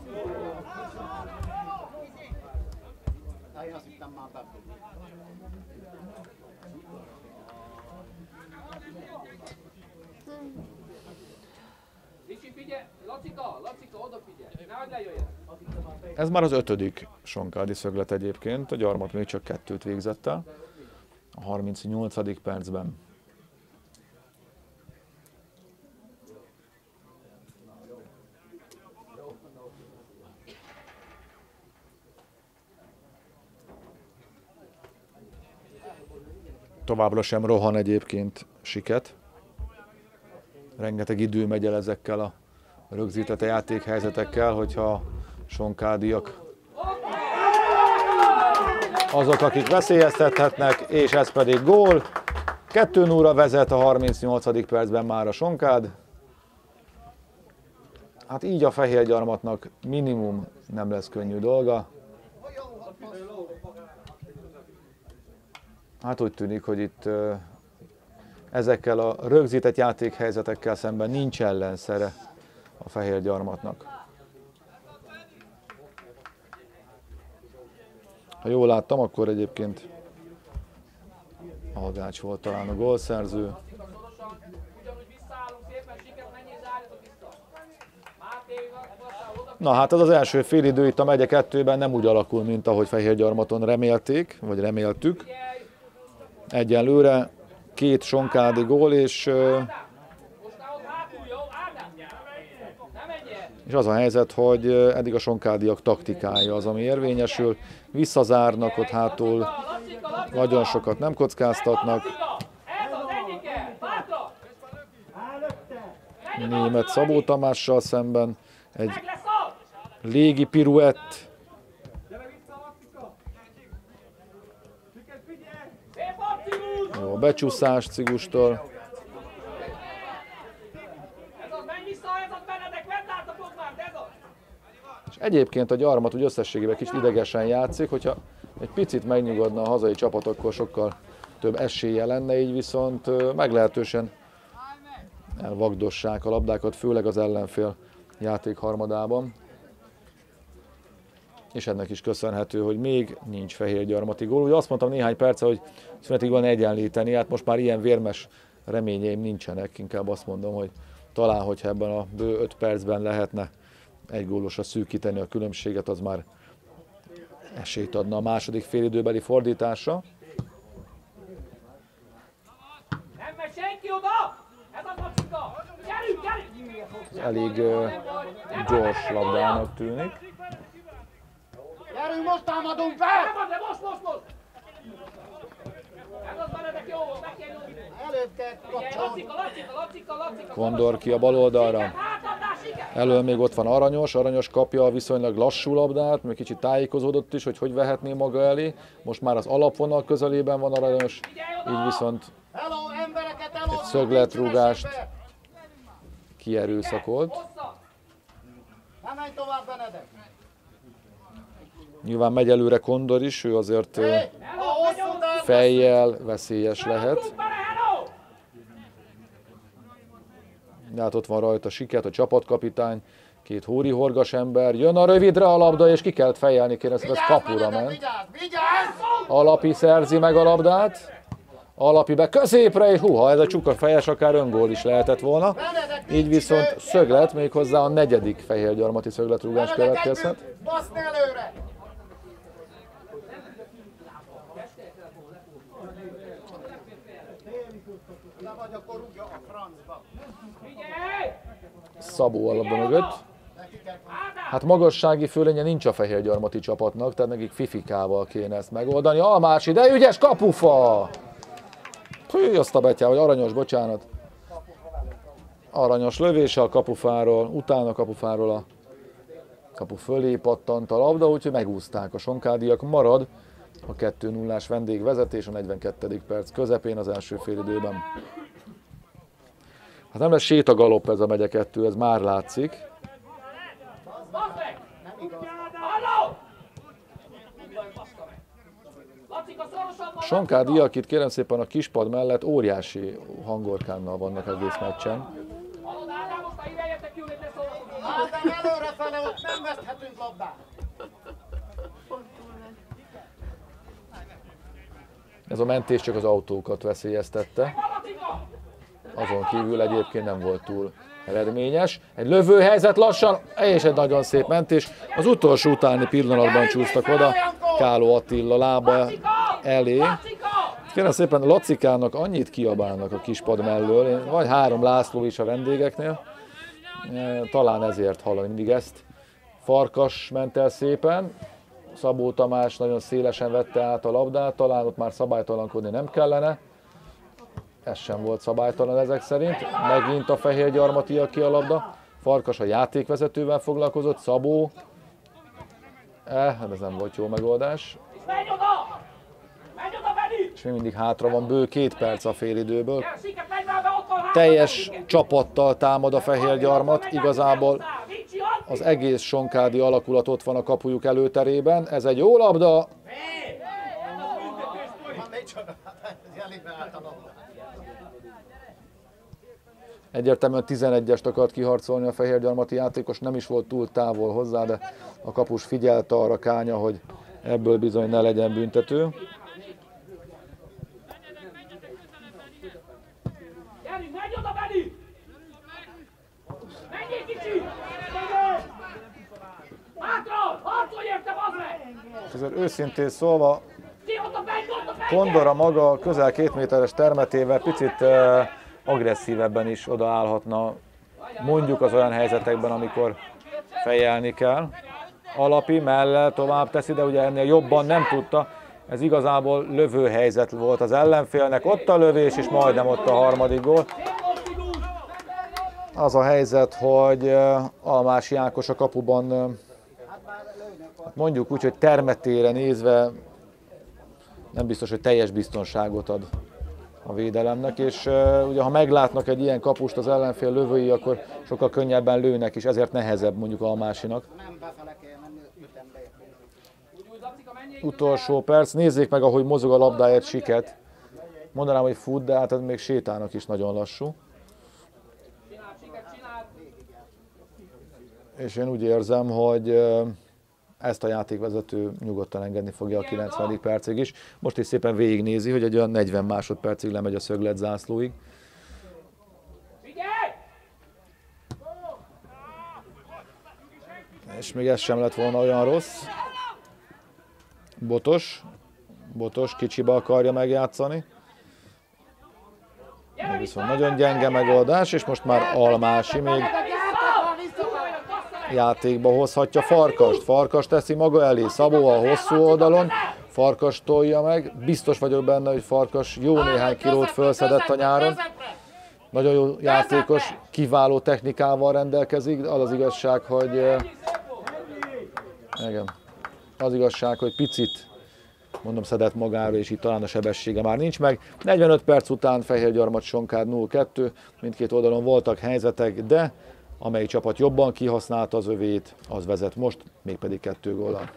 Ez már az ötödik sonkádi szöglet egyébként, a Gyarmat még csak kettőt végzett el a harmincnyolcadik percben. Továbbra sem rohan egyébként Siket. Rengeteg idő megy el ezekkel a rögzített játékhelyzetekkel, hogyha sonkádiak azok, akik veszélyeztethetnek, és ez pedig gól. kettő nullra vezet a harmincnyolcadik percben már a Sonkád. Hát így a Fehérgyarmatnak minimum nem lesz könnyű dolga. Hát úgy tűnik, hogy itt ezekkel a rögzített játékhelyzetekkel szemben nincs ellenszere a Fehérgyarmatnak. Ha jól láttam, akkor egyébként Algács volt talán a gólszerző. Na hát az az első félidő itt a megye kettőben nem úgy alakul, mint ahogy Fehérgyarmaton remélték, vagy reméltük. Egyenlőre két sonkádi gól, és, és az a helyzet, hogy eddig a sonkádiak taktikája az, ami érvényesül. Visszazárnak ott hátul, nagyon sokat nem kockáztatnak. Német Szabó Tamással szemben egy légi piruett. Jó, becsúszás Cigustól. És egyébként a Gyarmat úgy összességében kicsit idegesen játszik, hogyha egy picit megnyugodna a hazai csapat, akkor sokkal több esélye lenne, így viszont meglehetősen elvagdossák a labdákat, főleg az ellenfél játék harmadában. És ennek is köszönhető, hogy még nincs fehérgyarmati gól. Ugye azt mondtam néhány perce, hogy szünetig van egyenlíteni, hát most már ilyen vérmes reményeim nincsenek, inkább azt mondom, hogy talán, hogyha ebben a bő öt percben lehetne egy gólosra szűkíteni a különbséget, az már esélyt adna a második félidőbeli fordításra. Nem megy senki oda! Ez a Lacika! Gyerünk, gyerünk! Elég uh, gyors labdának tűnik. Gyerünk, most támadunk fel! Nem, de most, most, most! Ez az Benedek jó volt, meg kell nyomni! Előbb kell kapcsolni. Lacika, Lacika, Lacika, Lacika! Kondor ki a bal oldalra. Elől még ott van Aranyos, Aranyos kapja a viszonylag lassú labdát, még kicsit tájékozódott is, hogy hogy vehetné maga elé. Most már az alapvonal közelében van Aranyos, így viszont Hello, embereket elosztani, egy szögletrúgást kierőszakolt. Nem menj tovább, Benedek! Nyilván megy előre Kondor is, ő azért ö, A hosszú távon- fejjel veszélyes lehet. De hát ott van rajta Siket, a csapatkapitány, két hóri horgas ember, jön a rövidre a labda, és ki kellett fejelni, kérem, ez kapura ment. Vigyázz, vigyázz! Alapi szerzi meg a labdát, Alapi be középre, és húha, ez a csuka fejes, akár öngól is lehetett volna. Így viszont szöglet, méghozzá a negyedik fehérgyarmati szögletrúgás következhet. Baszni előre! Le vagy, akkor rúgja a francba. Szabó a labda mögött. Hát magassági fölénye nincs a fehérgyarmati csapatnak, tehát nekik fifikával kéne ezt megoldani. Almási, de ügyes kapufa! Hű, azt a betyár, vagy Aranyos, bocsánat. Aranyos lövése a kapufáról, utána a kapufáról a kapu fölé pattant a labda, úgyhogy megúzták a sonkádiak. Marad a kettő nullás vendégvezetés a negyvenkettedik perc közepén az első félidőben. Hát nem lesz sétagalopp ez a megye kettő, ez már látszik. Sonkádi, akit kérem szépen a kispad mellett óriási hangorkánnal vannak egész meccsen. Ádám, előrefele, ott nem veszthetünk labdát. Ez a mentés csak az autókat veszélyeztette. Azon kívül egyébként nem volt túl eredményes. Egy lövőhelyzet lassan, és egy nagyon szép mentés. Az utolsó utáni pillanatban csúsztak oda Káló Attila lába elé. Kérem szépen, Lacikának annyit kiabálnak a kispad mellől, vagy három László is a vendégeknél. Talán ezért hallani mindig ezt. Farkas ment el szépen, Szabó Tamás nagyon szélesen vette át a labdát, talán ott már szabálytalankodni nem kellene. Ez sem volt szabálytalan ezek szerint. Megint a fehérgyarmatiak ki a labda. Farkas a játékvezetővel foglalkozott, Szabó. Eh, ez nem volt jó megoldás. És még mindig hátra van bő két perc a félidőből. Teljes csapattal támad a fehérgyarmat, igazából az egész sonkádi alakulat ott van a kapujuk előterében. Ez egy jó labda. Egyértelműen tizenegyest akart kiharcolni a fehérgyarmati játékos, nem is volt túl távol hozzá, de a kapus figyelte arra Kánya, hogy ebből bizony ne legyen büntető. Ezért őszintén szólva, Kondor maga közel két méteres termetével picit uh, agresszívebben is odaállhatna, mondjuk az olyan helyzetekben, amikor fejelni kell. Alapi mellett tovább teszi, de ugye ennél jobban nem tudta. Ez igazából lövő helyzet volt az ellenfélnek. Ott a lövés, és majdnem ott a harmadik gól. Az a helyzet, hogy uh, Almási Ákos a kapuban, uh, mondjuk úgy, hogy termetére nézve nem biztos, hogy teljes biztonságot ad a védelemnek, és uh, ugye ha meglátnak egy ilyen kapust az ellenfél lövői, akkor sokkal könnyebben lőnek, és ezért nehezebb mondjuk Almásinak. Utolsó perc, nézzék meg, ahogy mozog a labdáért Siket. Mondanám, hogy fut, de hát még sétálnak is nagyon lassú. és én úgy érzem, hogy ezt a játékvezető nyugodtan engedni fogja a kilencvenedik percig is. Most is szépen végignézi, hogy egy olyan negyven másodpercig lemegy a szöglet zászlóig. És még ez sem lett volna olyan rossz. Botos. Botos kicsibe akarja megjátszani. De viszont nagyon gyenge megoldás, és most már Almási még játékba hozhatja Farkast. Farkas teszi maga elé, Szabó a hosszú oldalon, Farkas tolja meg. Biztos vagyok benne, hogy Farkas jó néhány kilót felszedett a nyáron. Nagyon jó játékos, kiváló technikával rendelkezik, az az igazság, hogy igen, az igazság, hogy picit mondom szedett magára, és itt talán a sebessége már nincs meg. negyvenöt perc után Fehérgyarmat-Sonkád nulla kettő, mindkét oldalon voltak helyzetek, de amelyik csapat jobban kihasználta az övét, az vezet most, mégpedig kettő góllal.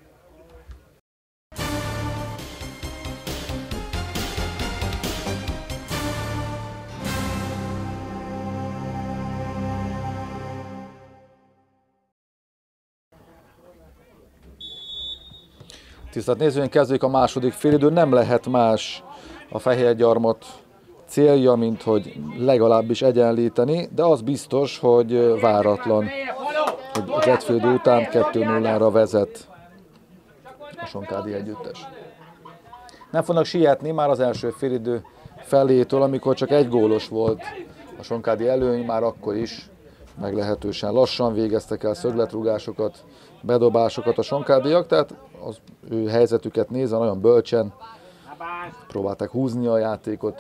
Tisztelt nézőink, kezdjük a második félidő, nem lehet más a Fehérgyarmat célja, mint hogy legalábbis egyenlíteni, de az biztos, hogy váratlan, hogy az egyfélidő után kettő nullára vezet a sonkádi együttes. Nem fognak sietni már az első félidő felétől, amikor csak egy gólos volt a sonkádi előny, már akkor is meglehetősen lassan végeztek el szögletrúgásokat, bedobásokat a sonkádiak, tehát az ő helyzetüket nézve nagyon bölcsen próbálták húzni a játékot.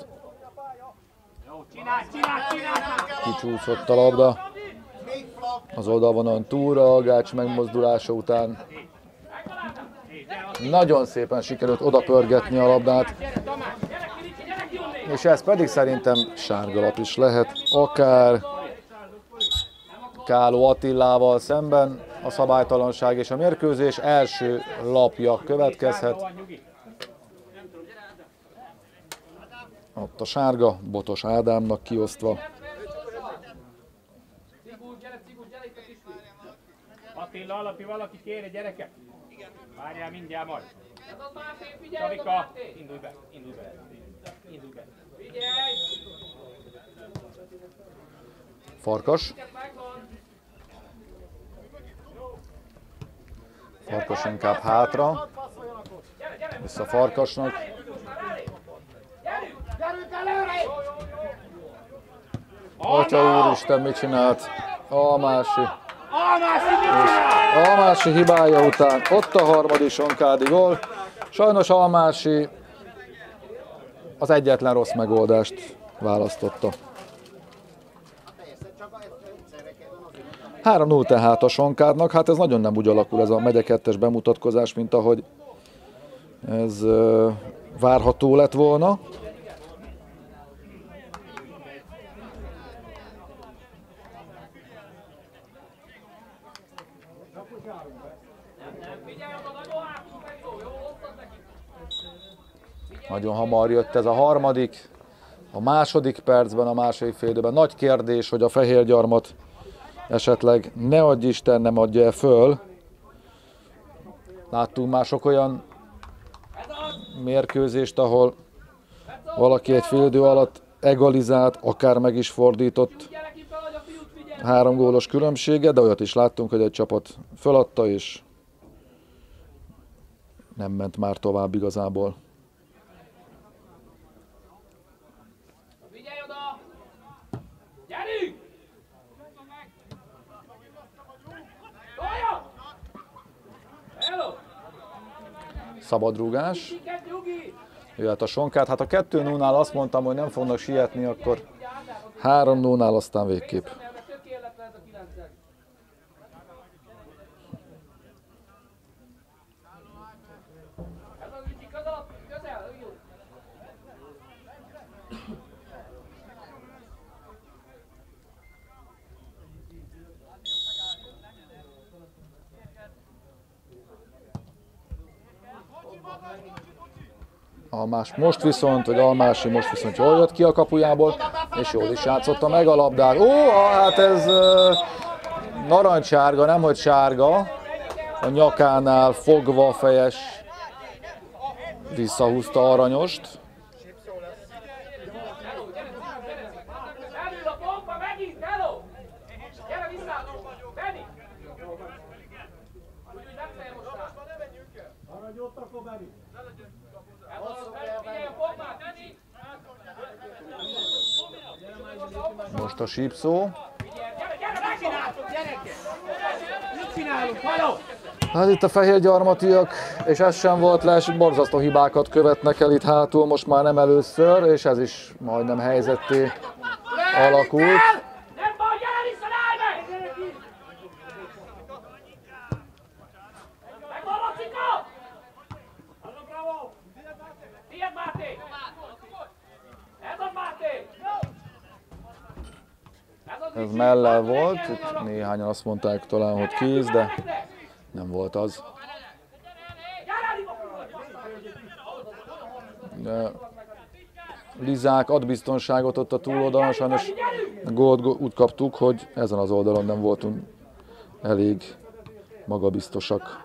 Kicsúszott a labda az oldalvonalon túlra, a Gács megmozdulása után nagyon szépen sikerült odapörgetni a labdát, és ez pedig szerintem sárgalap is lehet, akár Káló Attilával szemben. A szabálytalanság és a mérkőzés első lapja következhet. Ott a sárga, Botos Ádámnak kiosztva. Attila, alapi valaki kére, gyerekek? Várjál mindjárt majd. Csavika, indulj be, indulj be, indulj be. Farkas. Farkas inkább hátra. Vissza Farkasnak. Atya úristen, mit csinált? Almási. Almási hibája után ott a harmadik sonkádi gól. Sajnos Almási az egyetlen rossz megoldást választotta. három null tehát a Sonkádnak, hát ez nagyon nem úgy alakul ez a megye kettes bemutatkozás, mint ahogy ez uh, várható lett volna. Nagyon hamar jött ez a harmadik, a második percben, a második félidőben. Nagy kérdés, hogy a Fehérgyarmat esetleg ne adj Isten, nem adja el föl. Láttunk már sok olyan mérkőzést, ahol valaki egy félidő alatt egalizált, akár meg is fordított három gólos különbséget, de olyat is láttunk, hogy egy csapat föladta, és nem ment már tovább igazából. Szabadrúgás. Jöhet a Sonkád. Hát a kettő nullnál azt mondtam, hogy nem fognak sietni, akkor három nullnál aztán végképp. Almás most viszont, vagy Almási most viszont jól jött ki a kapujából, és jól is játszotta meg a labdát. Ó, hát ez Narancsárga, nemhogy sárga. A nyakánál fogva fejes visszahúzta Aranyost. Most a sípszó. Hát itt a fehérgyarmatiak, és ez sem volt les, borzasztó hibákat követnek el itt hátul, most már nem először, és ez is majdnem helyzetté alakult. Ez mellel volt, itt néhányan azt mondták talán, hogy kéz, de nem volt az. De Lizák ad biztonságot ott a túloldalon, sajnos a gólt úgy kaptuk, hogy ezen az oldalon nem voltunk elég magabiztosak.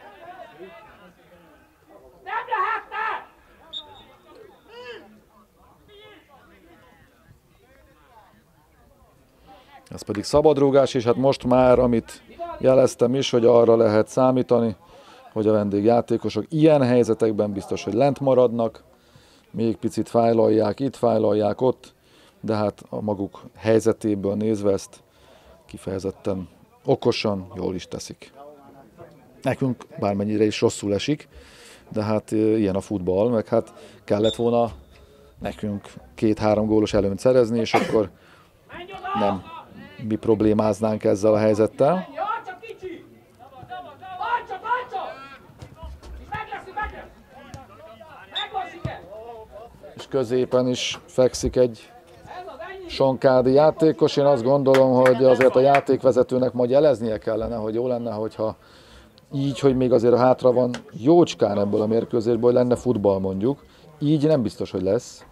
Ez pedig szabadrúgás, és hát most már, amit jeleztem is, hogy arra lehet számítani, hogy a vendégjátékosok ilyen helyzetekben biztos, hogy lent maradnak, még picit fájlalják itt, fájlalják ott, de hát a maguk helyzetéből nézve ezt kifejezetten okosan, jól is teszik. Nekünk bármennyire is rosszul esik, de hát ilyen a futball, meg hát kellett volna nekünk két-három gólos előnyt szerezni, és akkor nem mi problémáznánk ezzel a helyzettel. És középen is fekszik egy sonkádi játékos. Én azt gondolom, hogy azért a játékvezetőnek majd jeleznie kellene, hogy jó lenne, hogyha így, hogy még azért hátra van jócskán ebből a mérkőzésből, hogy lenne futball mondjuk. Így nem biztos, hogy lesz.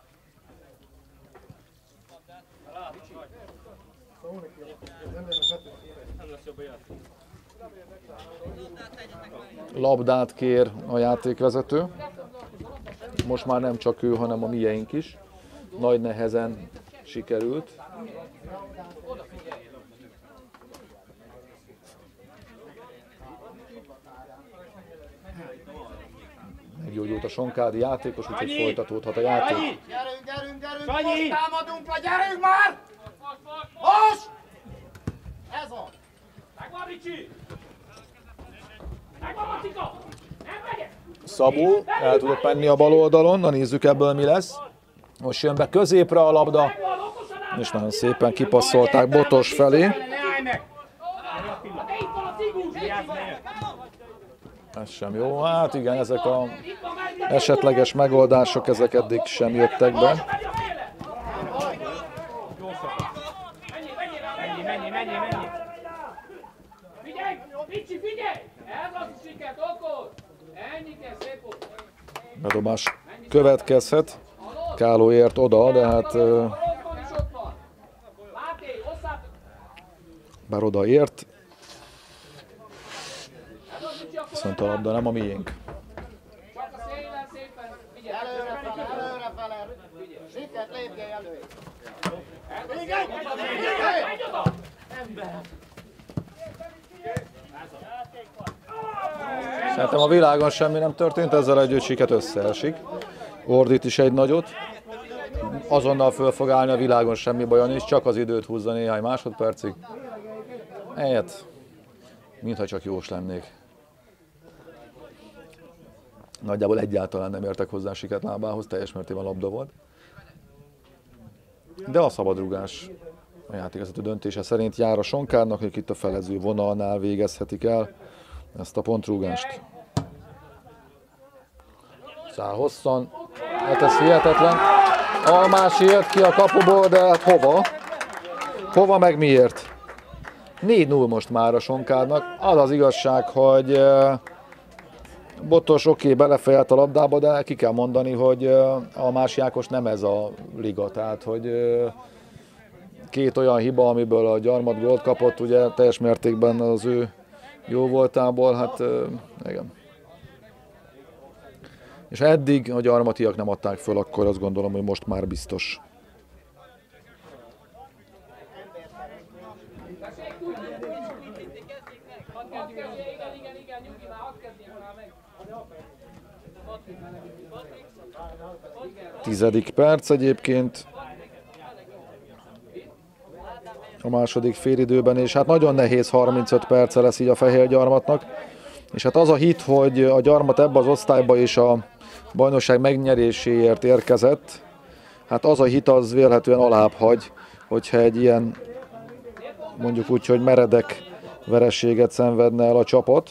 Labdát kér a játékvezető. Most már nem csak ő, hanem a mieink is. Nagy nehezen sikerült. Meggyógyult a sonkádi játékos, úgyhogy folytatódhat a játék. Gyerünk, gyerünk, gyerünk! Most támadunk le, gyerünk már! Most! Ez van! Megvan, Ricsi! Megvan, Matika! Nem megyek! Szabó el tudott menni a bal oldalon, na nézzük ebből mi lesz. Most jön be középre a labda, és nagyon szépen kipasszolták Botos felé. Ez sem jó, hát igen, ezek a esetleges megoldások, ezek eddig sem jöttek be. Menj, menj, menj, menj! Figyelj! Ricsi, figyelj! Ez az sikert, okos! Ennyi kell, szép volt! Bedobás következhet. Káló ért oda, de hát bár oda ért, viszont a labda nem a miénk. Előrefele, előrefele! Sikert lépjél elő! Szerintem a világon semmi nem történt, ezzel együtt Siket összeesik. Ordít is egy nagyot. Azonnal föl fog állni, a világon semmi baja nincs, csak az időt húzza néhány másodpercig. Egyet, mintha csak jós lennék. Nagyjából egyáltalán nem értek hozzá Siket lábához, teljes mértékben labda volt. De a szabadrugás a játékvezető döntése szerint jár a Sonkárnak, akik itt a felező vonalnál végezhetik el ezt a pontrúgást. Száll hosszan, hát ez hihetetlen. Almás jött ki a kapuból, de hát hova? Hova meg miért? négy null most már a Sonkárnak. Az az igazság, hogy Botos oké, okay, belefejelt a labdába, de ki kell mondani, hogy Almás Jákos nem ez a liga, tehát hogy két olyan hiba, amiből a Gyarmat gólt kapott, ugye teljes mértékben az ő jó voltából, hát igen. És eddig a gyarmatiak nem adták föl, akkor azt gondolom, hogy most már biztos. Tizedik perc egyébként a második félidőben, és hát nagyon nehéz harmincöt perce lesz így a Fehér Gyarmatnak. És hát az a hit, hogy a Gyarmat ebbe az osztályba is a bajnokság megnyeréséért érkezett, hát az a hit az vélhetően alább hagy, hogyha egy ilyen, mondjuk úgy, hogy meredek vereséget szenvedne el a csapat.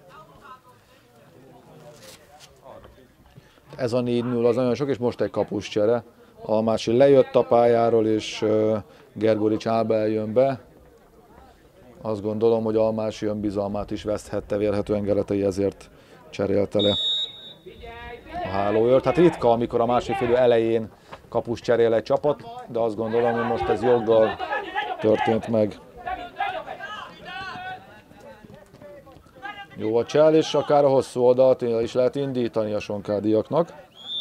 Ez a négy null az nagyon sok, és most egy kapuscsere. Almási lejött a pályáról, és Gergorics Ábel jön be. Azt gondolom, hogy Almási önbizalmát is veszthette vélhetően Geretei, ezért cserélte le a hálóőrt. Hát ritka, amikor a másik félidő elején kapust cserél egy csapat, de azt gondolom, hogy most ez joggal történt meg. Jó a csel, és akár a hosszú oldalt is lehet indítani a sonkádiaknak.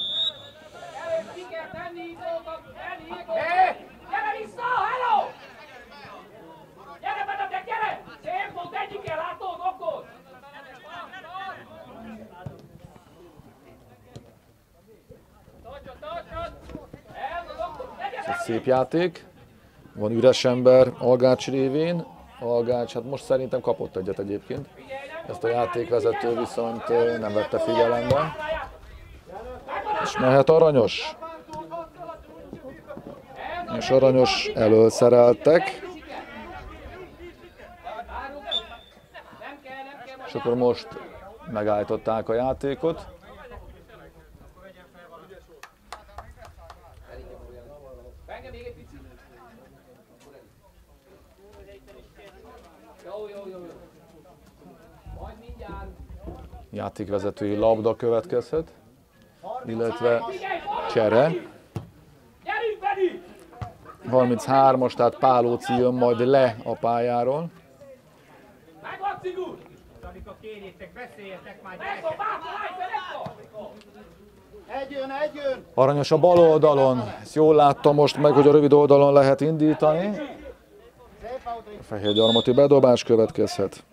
Szép játék. Van üres ember Algács révén. Algács, hát most szerintem kapott egyet egyébként. Ezt a játékvezető viszont nem vette figyelembe. És mehet Aranyos. És Aranyos elől szereltek. És akkor most megállították a játékot. Játékvezetői labda következhet, illetve csere. harminchárom, tehát Pálóci jön majd le a pályáról. Aranyos a bal oldalon, ezt jól láttam most meg, hogy a rövid oldalon lehet indítani. A Fehér Gyarmati bedobás következhet.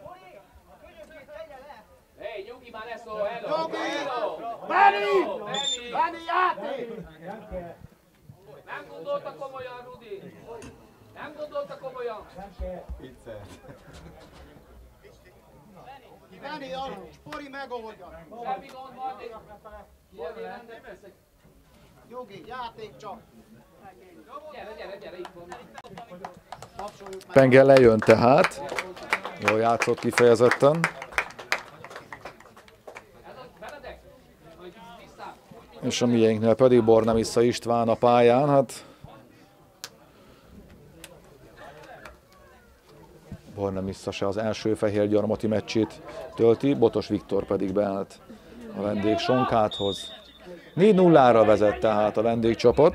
Benni! Benni játék! Nem gondolta komolyan, Rudi! Nem gondolta komolyan! Benni, a Spori megoldja! Semmi gond van, Spori rendet veszek. Jogi, játék csak! Gyere, gyere, gyere, itt van. Penge lejön tehát. Jól játszott kifejezetten. És a miénknél pedig Bornemissza István a pályán, hát Bornemissza se az első Fehér Gyarmati meccsét tölti, Botos Viktor pedig beállt a vendég Sonkádhoz. négy nullára vezet tehát a vendégcsapat.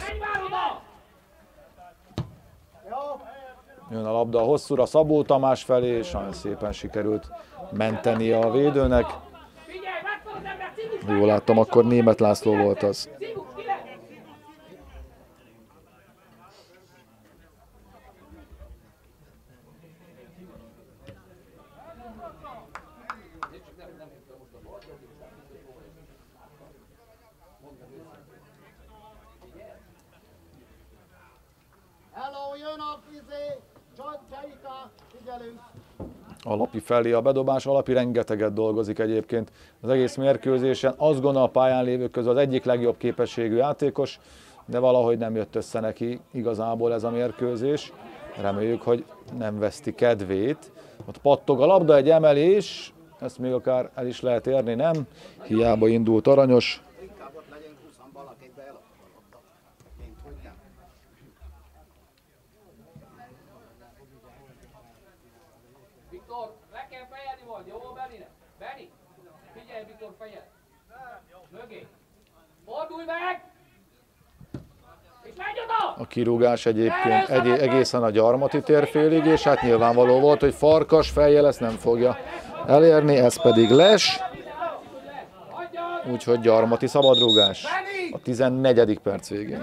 Jön a labda hosszúra Szabó Tamás felé, és nagyon szépen sikerült menteni a védőnek. Jól láttam, akkor Németh László volt az. Hello, jön a fizé! Csajka, figyelünk! Alapi felé a bedobás, Alapi rengeteget dolgozik egyébként az egész mérkőzésen. Azt gondolom, a pályán lévők közül az egyik legjobb képességű játékos, de valahogy nem jött össze neki igazából ez a mérkőzés. Reméljük, hogy nem veszti kedvét. Ott pattog a labda, egy emelés, ezt még akár el is lehet érni, nem? Hiába indult Aranyos. Viktor, le kell fejelni majd, jó Benninek? Benni, figyelj Viktor, fejel. Mögé. Fordulj meg! A kirúgás egyébként egy, egészen a gyarmati térfélig, és hát nyilvánvaló volt, hogy Farkas fejjel ezt nem fogja elérni, ez pedig Les. Úgyhogy gyarmati szabadrúgás a tizennegyedik perc végén.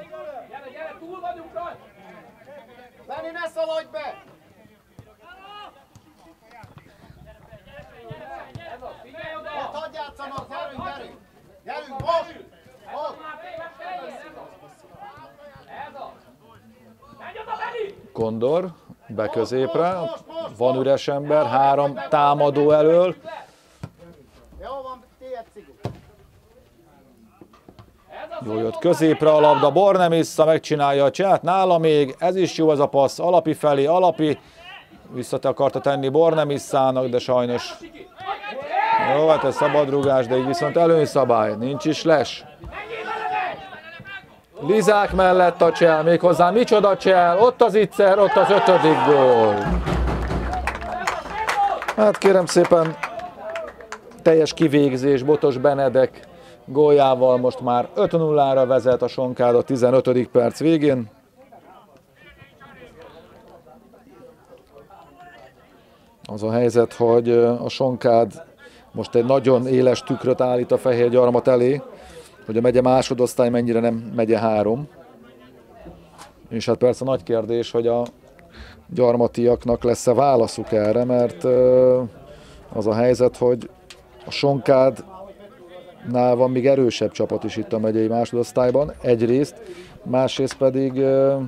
Benni, ne szaladj be! Ott hadd játszanak, gyerünk, gyerünk! Gyerünk, most! Most! Kondor be középre, van üres ember, három támadó elől. Jó van, tiéd Cigu. Jó jött középre a labda, Bornemisza megcsinálja a csehet, nála még, ez is jó ez a passz, Alapi felé, Alapi vissza akarta tenni Bornemisszának, de sajnos jó, hát ez szabadrugás, de így viszont előnyszabály, nincs is Les. Lizák mellett a csel, méghozzá micsoda csel, ott az Itzer, ott az ötödik gól. Hát kérem szépen, teljes kivégzés, Botos Benedek góljával most már öt nullára vezet a Sonkád a tizenötödik perc végén. Az a helyzet, hogy a Sonkád most egy nagyon éles tükröt állít a Fehérgyarmat elé, hogy a megye másodosztály mennyire nem megye három. És hát persze nagy kérdés, hogy a gyarmatiaknak lesz-e válaszuk erre, mert az a helyzet, hogy a Sonkádnál van még erősebb csapat is itt a megyei másodosztályban, egyrészt, másrészt pedig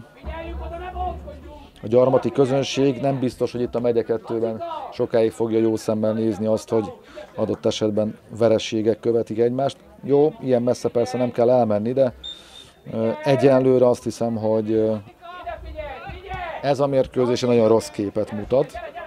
a gyarmati közönség nem biztos, hogy itt a megye kettőben sokáig fogja jó szemmel nézni azt, hogy adott esetben vereségek követik egymást. Jó, ilyen messze persze nem kell elmenni, de egyenlőre azt hiszem, hogy ez a mérkőzés nagyon rossz képet mutat.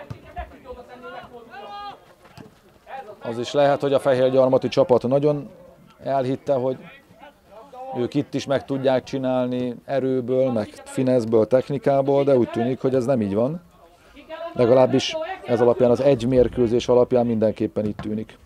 Az is lehet, hogy a fehérgyarmati csapat nagyon elhitte, hogy ők itt is meg tudják csinálni erőből, meg fineszből, technikából, de úgy tűnik, hogy ez nem így van. Legalábbis ez alapján, az egy mérkőzés alapján mindenképpen itt tűnik.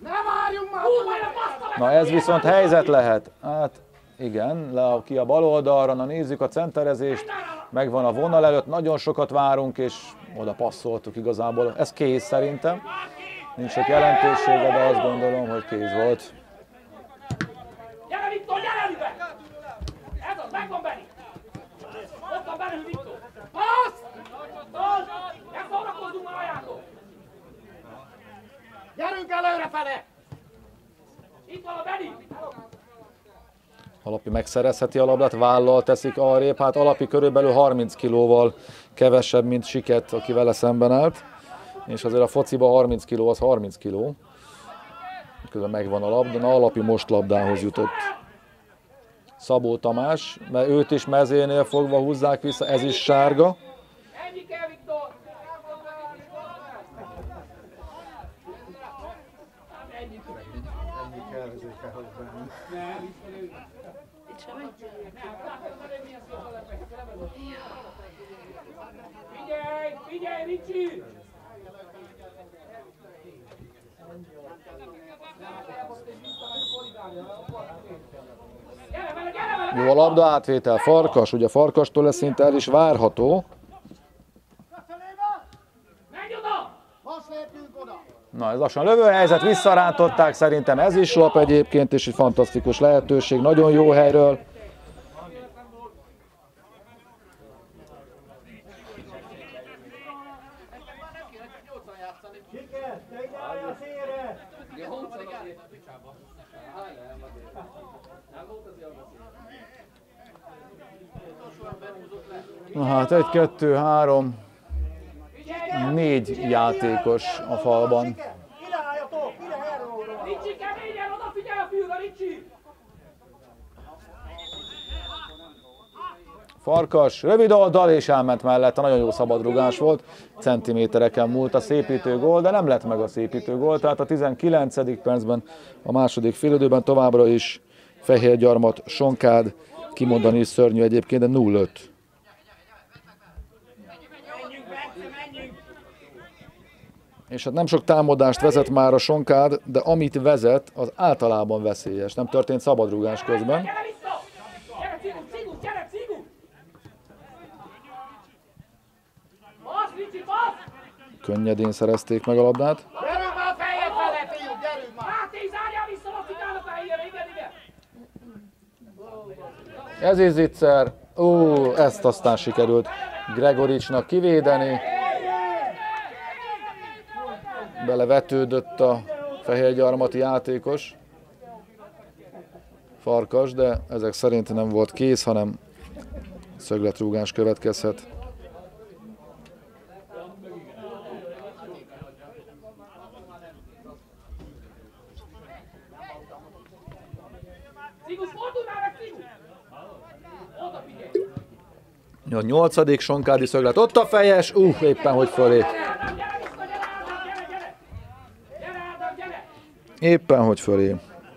Na ez viszont helyzet lehet. Hát igen, le ki a bal oldalra, na nézzük a centerezést, megvan a vonal előtt, nagyon sokat várunk, és oda passzoltuk igazából. Ez kéz szerintem. Nincs sok jelentősége, de azt gondolom, hogy kéz volt. Gyere Viktor, gyere Libe! Ez az, megvan Benni! Ott van Benni, Viktor! Passz! Passz! Ne szórakozzunk már ajátok! Gyerünk előre fele! Itt van a Benni! Alapi megszerezheti a labdát, vállal teszik arrébb, hát Alapi körülbelül harminc kilóval kevesebb, mint Siket, aki vele szemben állt. És azért a fociban harminc kiló az harminc kiló. Közben megvan a labda, na Alapi most labdához jutott. Szabó Tamás, mert őt is mezénél fogva húzzák vissza, ez is sárga. Ennyi kell, Viktor! Ennyi kell, ezért kell hozzá. Nem, figyelj, figyelj, Ricsi! Jó a labda átvétel, Farkas, ugye Farkastól ez szinte el is várható. Na ez lassan lövőhelyzet, visszarántották, szerintem ez is lap egyébként, és egy fantasztikus lehetőség, nagyon jó helyről. Na hát egy, kettő, három, négy játékos a falban. Ricsi, keményen, odafigyelj a fiúra, Ricsi! Farkas, rövid oldal és elment mellette, nagyon jó szabadrugás volt, centimétereken múlt a szépítő gól, de nem lett meg a szépítő gól, tehát a tizenkilencedik percben, a második félidőben továbbra is Fehérgyarmat, Sonkád, kimondani is szörnyű egyébként, de nulla öt. És hát nem sok támadást vezet már a Sonkád, de amit vezet, az általában veszélyes. Nem történt szabadrugás közben. Gyere vissza! Gyere, Cigu, Cigu, gyere, Cigu! Könnyedén szerezték meg a labdát. Gyerünk már feljebb fele, fiúk, gyerünk már! Máté, zárjál vissza Lacikának a helyére, igen, igen! Ez is zicser. Ó, ezt aztán sikerült Gregoricsnak kivédeni. Belevetődött a fehérgyarmati játékos. Farkas, de ezek szerint nem volt kész, hanem szögletrúgás következhet. A nyolcadik Sonkádi szöglet, ott a fejes, ú, uh, éppen hogy fölé. Éppen hogy fölé.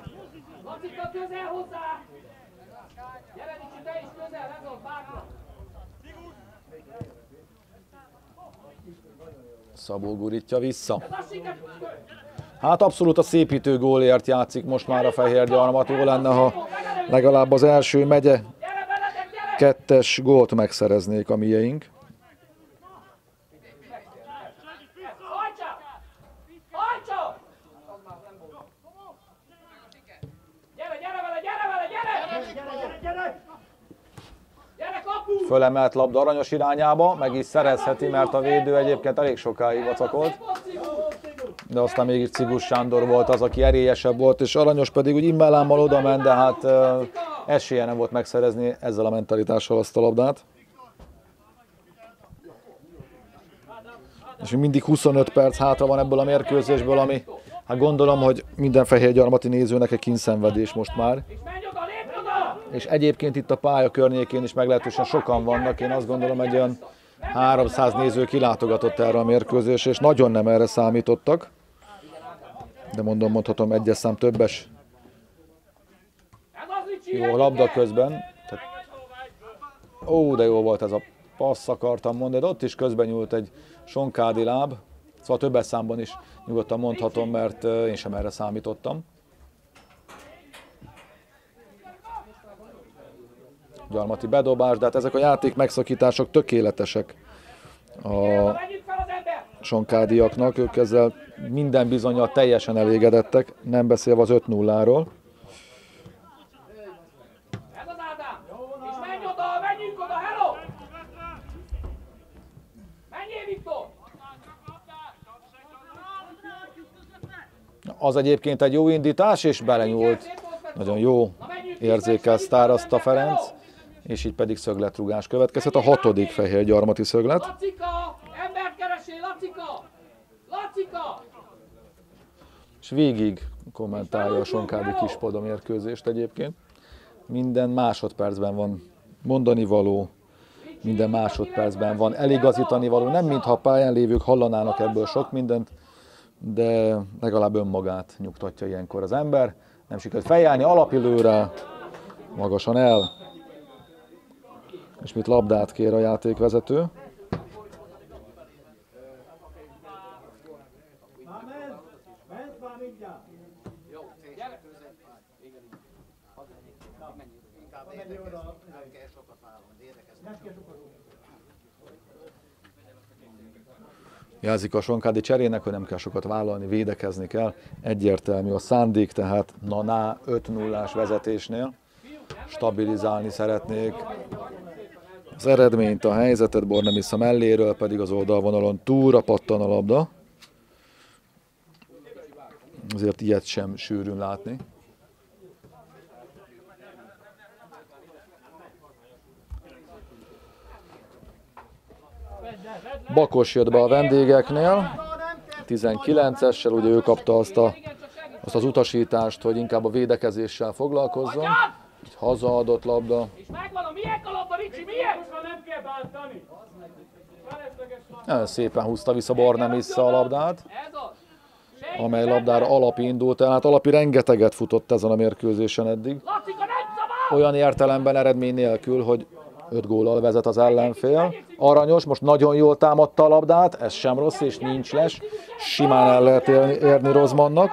Szabó gurítja vissza. Hát abszolút a szépítő gólért játszik most már a Fehérgyarmat. Jó lenne, ha legalább az első megye kettes gólt megszereznék a mieink. Fölemelt labda Aranyos irányába, meg is szerezheti, mert a védő egyébként elég sokáig vacakolt. De aztán mégis Cigus Sándor volt az, aki erélyesebb volt, és Aranyos pedig úgy immellámmal oda ment, de hát uh, esélye nem volt megszerezni ezzel a mentalitással azt a labdát. És mindig huszonöt perc hátra van ebből a mérkőzésből, ami hát gondolom, hogy minden fehérgyarmati nézőnek egy kínszenvedés most már. És egyébként itt a pálya környékén is meglehetősen sokan vannak. Én azt gondolom, egy olyan háromszáz néző kilátogatott erre a mérkőzésre, és nagyon nem erre számítottak. De mondom, mondhatom, egyes szám többes. Jó, a labda közben. Tehát... Ó, de jó volt ez a passz, akartam mondani, de ott is közben nyúlt egy Sonkádi láb. Szóval többes számban is nyugodtan mondhatom, mert én sem erre számítottam. Gyarmati bedobás, de hát ezek a játék megszakítások tökéletesek a sonkádiaknak. Ők ezzel minden bizonnyal teljesen elégedettek, nem beszélve az öt nulláról. Ez az Ádám! És menj oda, menjünk oda, hello! Menjél, Viktor! Az egyébként egy jó indítás, és belenyúlt. Nagyon jó érzékel Sztáraszta Ferenc. És így pedig szögletrugás következhet, a hatodik fehérgyarmati szöglet. Lacika! Embert keresé, Lacika! Lacika! És végig kommentálja a Sonkádi Kispoda mérkőzést egyébként. Minden másodpercben van mondani való, minden másodpercben van eligazítani való. Nem mintha a pályán lévők hallanának ebből sok mindent, de legalább önmagát nyugtatja ilyenkor az ember. Nem sikerült feljárni, alapilőre, magasan el. És mit labdát kér a játékvezető. Jelzik a Sonkádi cserének, hogy nem kell sokat vállalni, védekezni kell. Egyértelmű a szándék, tehát Naná öt nullás vezetésnél stabilizálni szeretnék az eredményt, a helyzetet. Bornemisza melléről pedig az oldalvonalon túlra pattan a labda. Azért ilyet sem sűrűn látni. Bakos jött be a vendégeknél, tizenkilencessel, ugye ő kapta azt, a, azt az utasítást, hogy inkább a védekezéssel foglalkozzon. Így hazaadott labda. Nagyon szépen húzta vissza Bornemisza a labdát, amely labdára Alapi indult, tehát Alapi rengeteget futott ezen a mérkőzésen eddig. Olyan értelemben eredmény nélkül, hogy öt góllal vezet az ellenfél. Aranyos most nagyon jól támadta a labdát, ez sem rossz, és nincs les. Simán el lehet érni Rozmannak.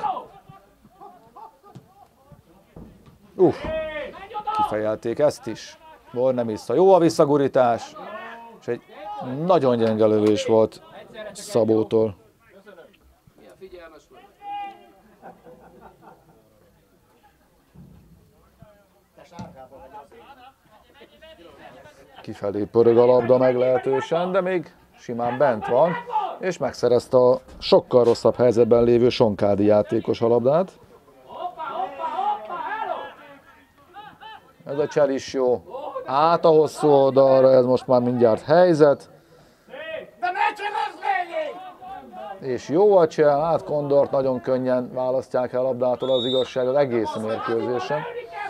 Uff, kifejelték ezt is. Bornemisza, jó a visszagurítás, és egy nagyon gyenge lövés volt Szabótól. Milyen figyelmes vagy. Kifelé pörög a labda meglehetősen, de még simán bent van, és megszerezte a sokkal rosszabb helyzetben lévő Sonkádi játékos a labdát. Ez a csel is jó. Át a hosszú oldalra, ez most már mindjárt helyzet. És jó a csel, át Kondort nagyon könnyen választják el a labdától, az igazság az egész mérkőzésen.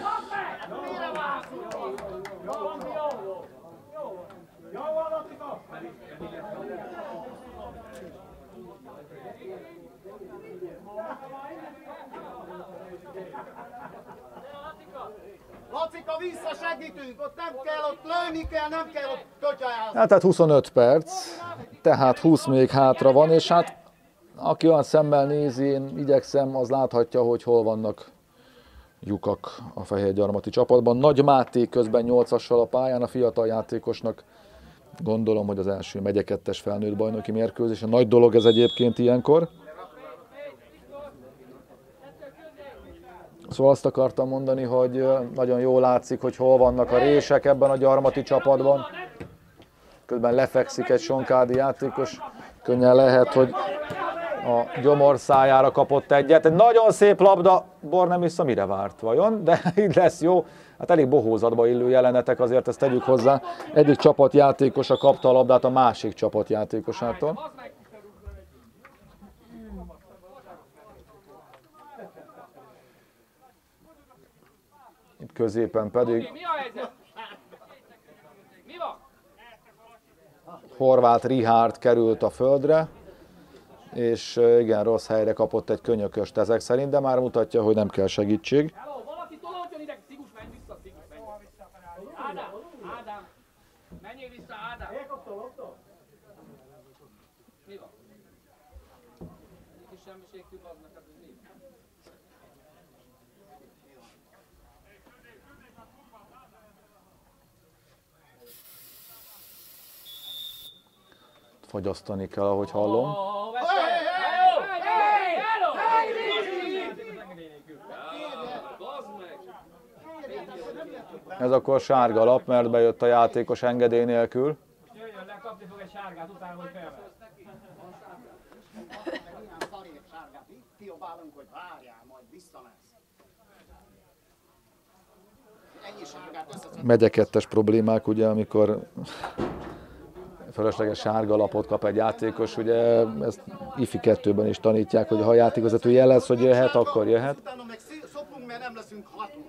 Lacika, visszasegítünk, ott nem kell, ott lőni kell, nem kell, ott kötyájázni. Hát tehát huszonöt perc, tehát húsz még hátra van, és hát aki olyan szemmel nézi, én igyekszem, az láthatja, hogy hol vannak lyukak a fehérgyarmati csapatban. Nagy Máté közben nyolcassal a pályán, a fiatal játékosnak gondolom, hogy az első megye kettes felnőtt bajnoki mérkőzés. Nagy dolog ez egyébként ilyenkor. Szóval azt akartam mondani, hogy nagyon jól látszik, hogy hol vannak a rések ebben a gyarmati csapatban. Közben lefekszik egy Sonkádi játékos. Könnyen lehet, hogy a gyomorszájára kapott egyet. Egy nagyon szép labda, Bornemisza mire várt vajon? De így lesz jó. Hát elég bohózatba illő jelenetek, azért ezt tegyük hozzá. Egyik csapatjátékosa kapta a labdát a másik csapatjátékosától. Itt középen pedig Horváth Richárd került a földre, és igen, rossz helyre kapott egy könyököst ezek szerint, de már mutatja, hogy nem kell segítség. Valaki tolódjon ide, Szigus, menj vissza, Szigus, menj. Ádám, Ádám, menjél vissza, Ádám. Mi van? Kis semmiségtű baznak, ez mi? Fagyasztani kell, ahogy hallom. Ez akkor sárga lap, mert bejött a játékos engedély nélkül. Jöjjön le, kapni fog egy sárgát, utána, hogy felvesz. Ilyen szarék sárgát, itt kiabálunk, hogy várjál, majd visszamesz. Ennyi sárgát összeszedünk. Megye kettes problémák, ugye, amikor fölösleges sárga lapot kap egy játékos, ugye ezt ifi kettőben is tanítják, hogy ha a játékvezető jelez, hogy jöhet, akkor jöhet. Utána meg szopunk, mert nem leszünk hatunk.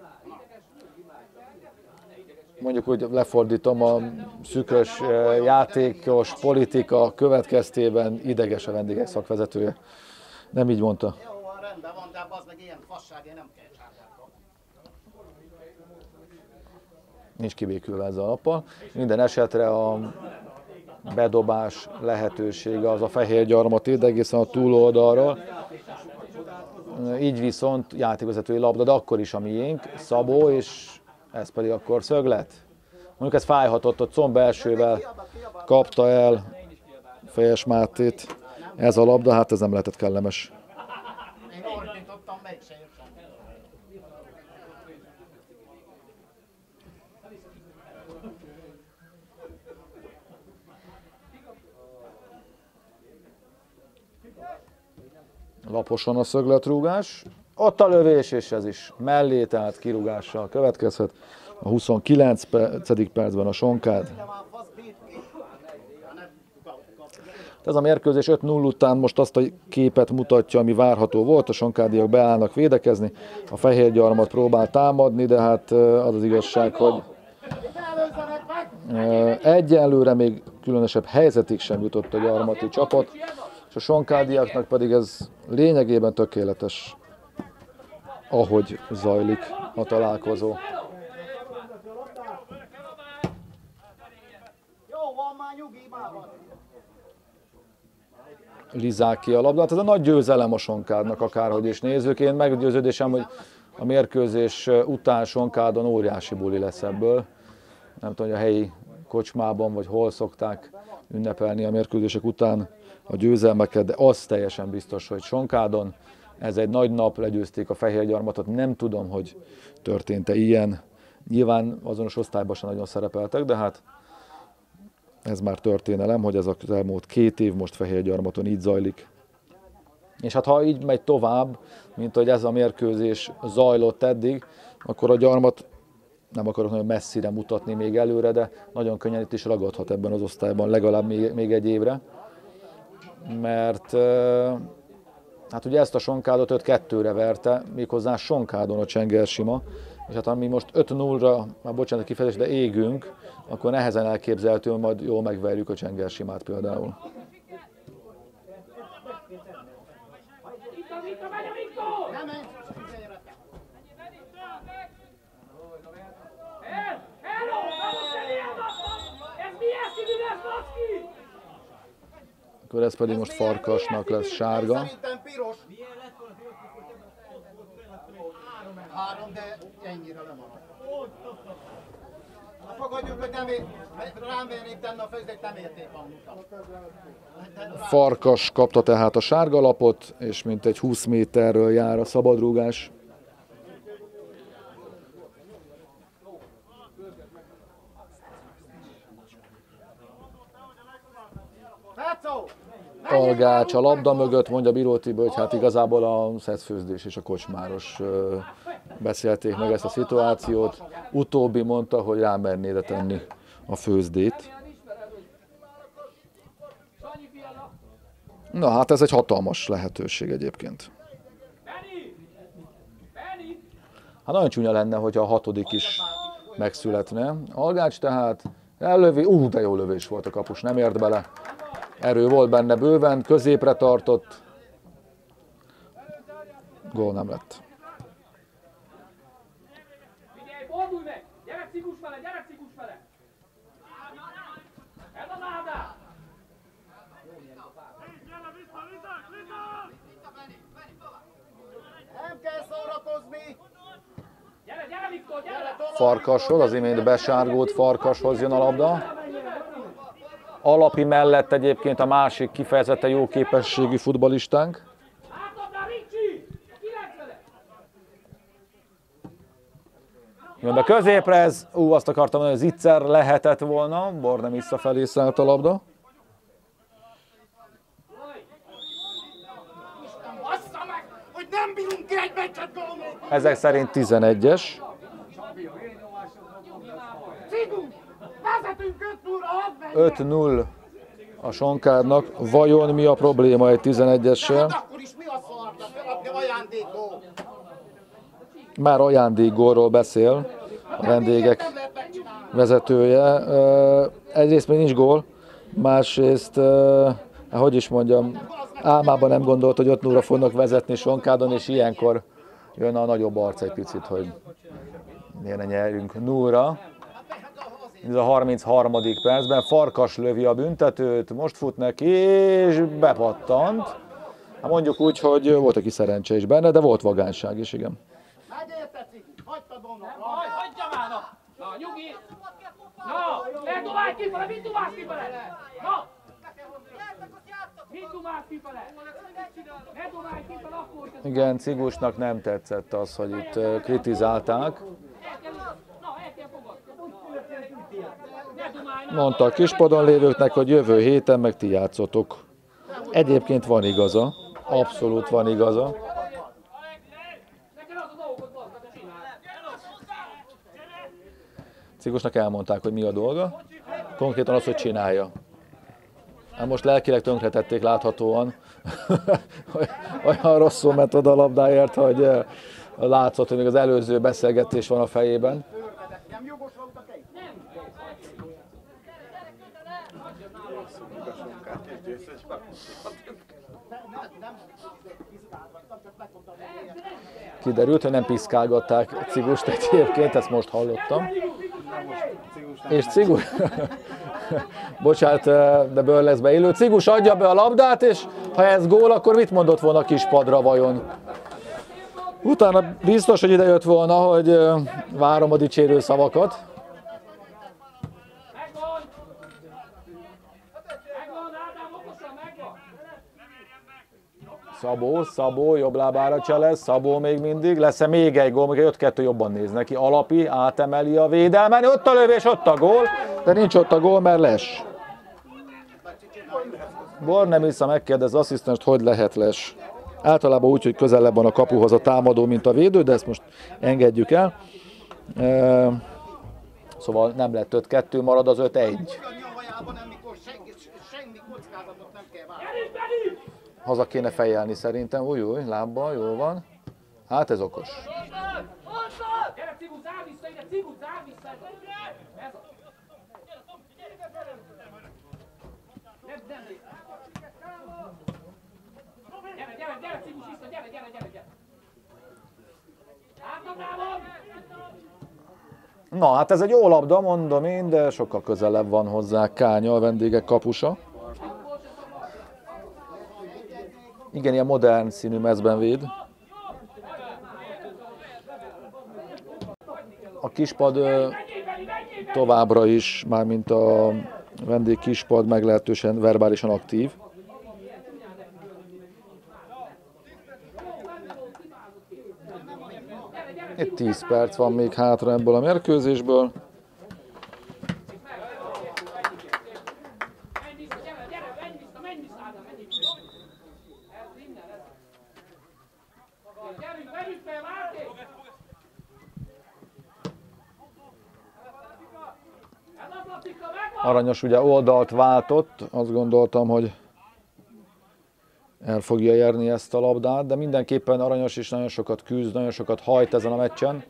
Mondjuk úgy lefordítom, a szűkös játékos politika következtében ideges a vendégek szakvezetője. Nem így mondta. Jó, van, rendben van, de az meg ilyen fasságért nem kell sárgát kapni. Nincs kibékülve ezzel a nappal. Minden esetre a bedobás lehetősége az a Fehérgyarmati, de egészen a túloldalról. Így viszont játékvezetői labda, de akkor is a miénk, Szabó, és ez pedig akkor szöglet. Mondjuk ez fájhatott, ott Comb elsővel kapta el Fejes Mátét. Ez a labda, hát ez nem lehetett kellemes. Én ordítottam, mégse jött semmi. Laposan a szögletrúgás. Ott a lövés, és ez is mellé, tehát kirúgással következhet. A huszonkilencedik percben a Sonkád. Ez a mérkőzés öt null után most azt a képet mutatja, ami várható volt. A sonkádiak beállnak védekezni, a Fehérgyarmat próbál támadni, de hát az az igazság, hogy egyelőre még különösebb helyzetig sem jutott a gyarmati csapat, és a sonkádiaknak pedig ez lényegében tökéletes, ahogy zajlik a találkozó. Jó, van már nyugi, már van. Lizák ki a labdát. Ez a nagy győzelem a Sonkádnak, akárhogy is nézzük. Én meggyőződésem, hogy a mérkőzés után Sonkádon óriási buli lesz ebből. Nem tudom, hogy a helyi kocsmában, vagy hol szokták ünnepelni a mérkőzések után a győzelmeket, de az teljesen biztos, hogy Sonkádon ez egy nagy nap, legyőzték a Fehérgyarmatot, nem tudom, hogy történt-e ilyen. Nyilván azonos osztályban sem nagyon szerepeltek, de hát ez már történelem, hogy ez az elmúlt két év most Fehérgyarmaton így zajlik. És hát ha így megy tovább, mint hogy ez a mérkőzés zajlott eddig, akkor a Gyarmat, nem akarok nagyon messzire mutatni még előre, de nagyon könnyen itt is ragadhat ebben az osztályban legalább még, még egy évre. Mert hát ugye ezt a Sonkádot öt kettőre verte, méghozzá Sonkádon a Csengersima, és hát ami most öt nullra, már bocsánat a kifejezés, de égünk, akkor nehezen elképzelhető, hogy majd jól megverjük a Csengersimát például. Akkor ez pedig most Farkasnak lesz sárga. Szerintem piros. Három, de ennyire lemaradt. Fogadjuk, hogy nem ér, rám vernék tenni a főzét, nem érték annak. Farkas kapta tehát a sárga lapot, és mintegy húsz méterről jár a szabadrúgás. Talgács a labda mögött, mondja Bíró Tibor, hogy hát igazából a szeszfőzdés és a kocsmáros beszélték meg ezt a szituációt. Utóbbi mondta, hogy rámerné tenni a főzdét. Na hát ez egy hatalmas lehetőség egyébként. Hát nagyon csúnya lenne, hogyha a hatodik is megszületne. Algács tehát ellövi, ú, de jó lövés volt a kapus, nem ért bele. Erő volt benne bőven, középre tartott. Gól nem lett. Figyelj, fordulj meg! Gyere Cigus vele, gyere Cigus vele! Ez az Ádám! Nem kell szórakozni! Gyere, gyere Viktor, gyere! Farkashoz, az imént besárgót Farkashoz jön a labda. Alapi mellett egyébként a másik kifejezetten jó képességű futballistánk. Jön be középre, ez, ú, azt akartam mondani, hogy Zicser lehetett volna, Bornem visszafelé szállt a labda. Bassza meg, hogy nem bírunk ki egy meccset gólnól! Ezek szerint tizenegyes. Cigus, vezetünk öt nullra, hadd menjen! öt null a Sonkádnak. Vajon mi a probléma egy tizenegyessel? Hát akkor is mi a szarnak, feladni ajándékból? Már ajándékgólról beszél a vendégek vezetője. Egyrészt még nincs gól, másrészt, hogy is mondjam, álmában nem gondolt, hogy öt nullra fognak vezetni Sonkádon, és ilyenkor jön a nagyobb arc egy picit, hogy miért ne nyerjünk nullra. Ez a harmincharmadik percben Farkas lövi a büntetőt, most fut neki, és bepattant. Hát mondjuk úgy, hogy volt aki szerencse is benne, de volt vagányság is, igen. Megértetszik, hagytad volna. Hagyja már, na! Na, nyugi! Na, ne dobálj kifele, mit dobálsz kifele? Na! Mit dobálsz kifele? Ne dobálj kifele, akkor... Igen, Cigusnak nem tetszett az, hogy itt kritizálták. Mondta a kispadon lévőknek, hogy jövő héten meg ti játszotok. Egyébként van igaza, abszolút van igaza. Cigusnak elmondták, hogy mi a dolga. Konkrétan az, hogy csinálja. Hát most lelkileg tönkretették láthatóan. Olyan rosszul ment oda a labdáért, hogy látszott, hogy még az előző beszélgetés van a fejében. Kiderült, hogy nem piszkálgatták Cigust egyébként, ezt most hallottam. És Cigus, bocsánat, de Börleszbe élő, Cigus adja be a labdát, és ha ez gól, akkor mit mondott volna a kispadra vajon? Utána biztos, hogy ide jött volna, hogy várom a dicsérő szavakat. Szabó, Szabó, jobb lábára cselez, Szabó még mindig, lesz-e még egy gól, még öt kettő jobban néz neki. Alapi átemeli a védelmen, ott a lövés, ott a gól, de nincs ott a gól, mert Les. Bornemisza megkérdez az asszisztenst, hogy lehet Les. Általában úgy, hogy közelebb van a kapuhoz a támadó, mint a védő, de ezt most engedjük el. E, szóval nem lett öt kettő, marad az öt egy. Haza kéne fejelni szerintem, új, új, lábbal, jól van. Hát ez okos. Gyere, Cibuc, áll vissza ide, Cibuc, áll vissza! Ez az. Nem, nem. Gyere, gyere, gyere, Cibuc, vissza, gyere, gyere, gyere, gyere! Átadálom! Na, hát ez egy jó labda, mondom én, de sokkal közelebb van hozzá Kánya, a vendégek kapusa. Igen, ilyen modern színű mezben véd. A kispad továbbra is, mármint a vendég kispad meglehetősen verbálisan aktív. Itt tíz perc van még hátra ebből a mérkőzésből. Aranyos ugye oldalt váltott, azt gondoltam, hogy el fogja érni ezt a labdát, de mindenképpen Aranyos is nagyon sokat küzd, nagyon sokat hajt ezen a meccsen.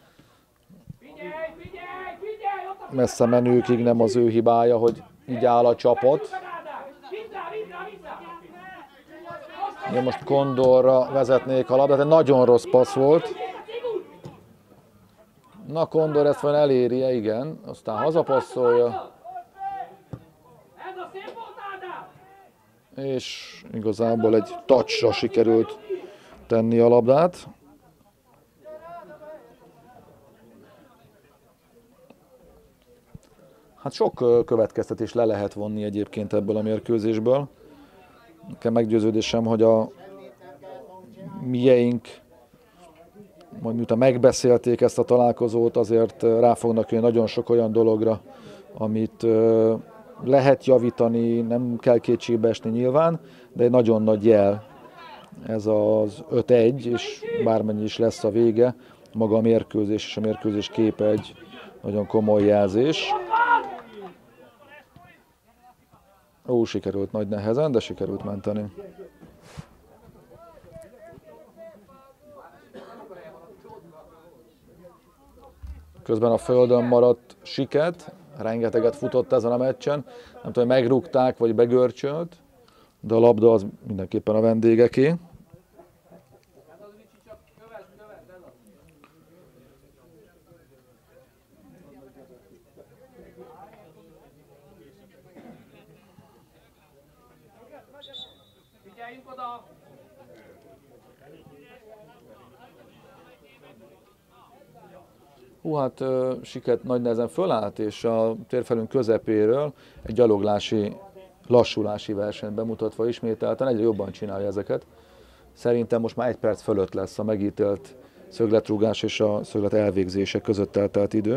Messze menőkig nem az ő hibája, hogy így áll a csapat. Én most Kondorra vezetnék a labdát, egy nagyon rossz passz volt. Na, Kondor ezt van elérje, igen, aztán hazapasszolja. És igazából egy touchra sikerült tenni a labdát. Hát sok következtetés le lehet vonni egyébként ebből a mérkőzésből. Nekem meggyőződésem, hogy a mieink, majd miután megbeszélték ezt a találkozót, azért rá fognak jönni nagyon sok olyan dologra, amit lehet javítani, nem kell kétségbe esni nyilván, de egy nagyon nagy jel ez az öt egy, és bármennyi is lesz a vége, maga a mérkőzés és a mérkőzés képe egy nagyon komoly jelzés. Ó, sikerült nagy nehezen, de sikerült menteni. Közben a földön maradt Siket, rengeteget futott ezen a meccsen, nem tudom, megrúgták vagy begörcsölt, de a labda az mindenképpen a vendégeké. Figyeljünk oda! Hú, hát Siket nagy nehezen fölállt, és a térfelünk közepéről egy gyaloglási, lassulási versenyt bemutatva ismételten egyre jobban csinálja ezeket. Szerintem most már egy perc fölött lesz a megítélt szögletrúgás és a szöglet elvégzése között eltelt idő.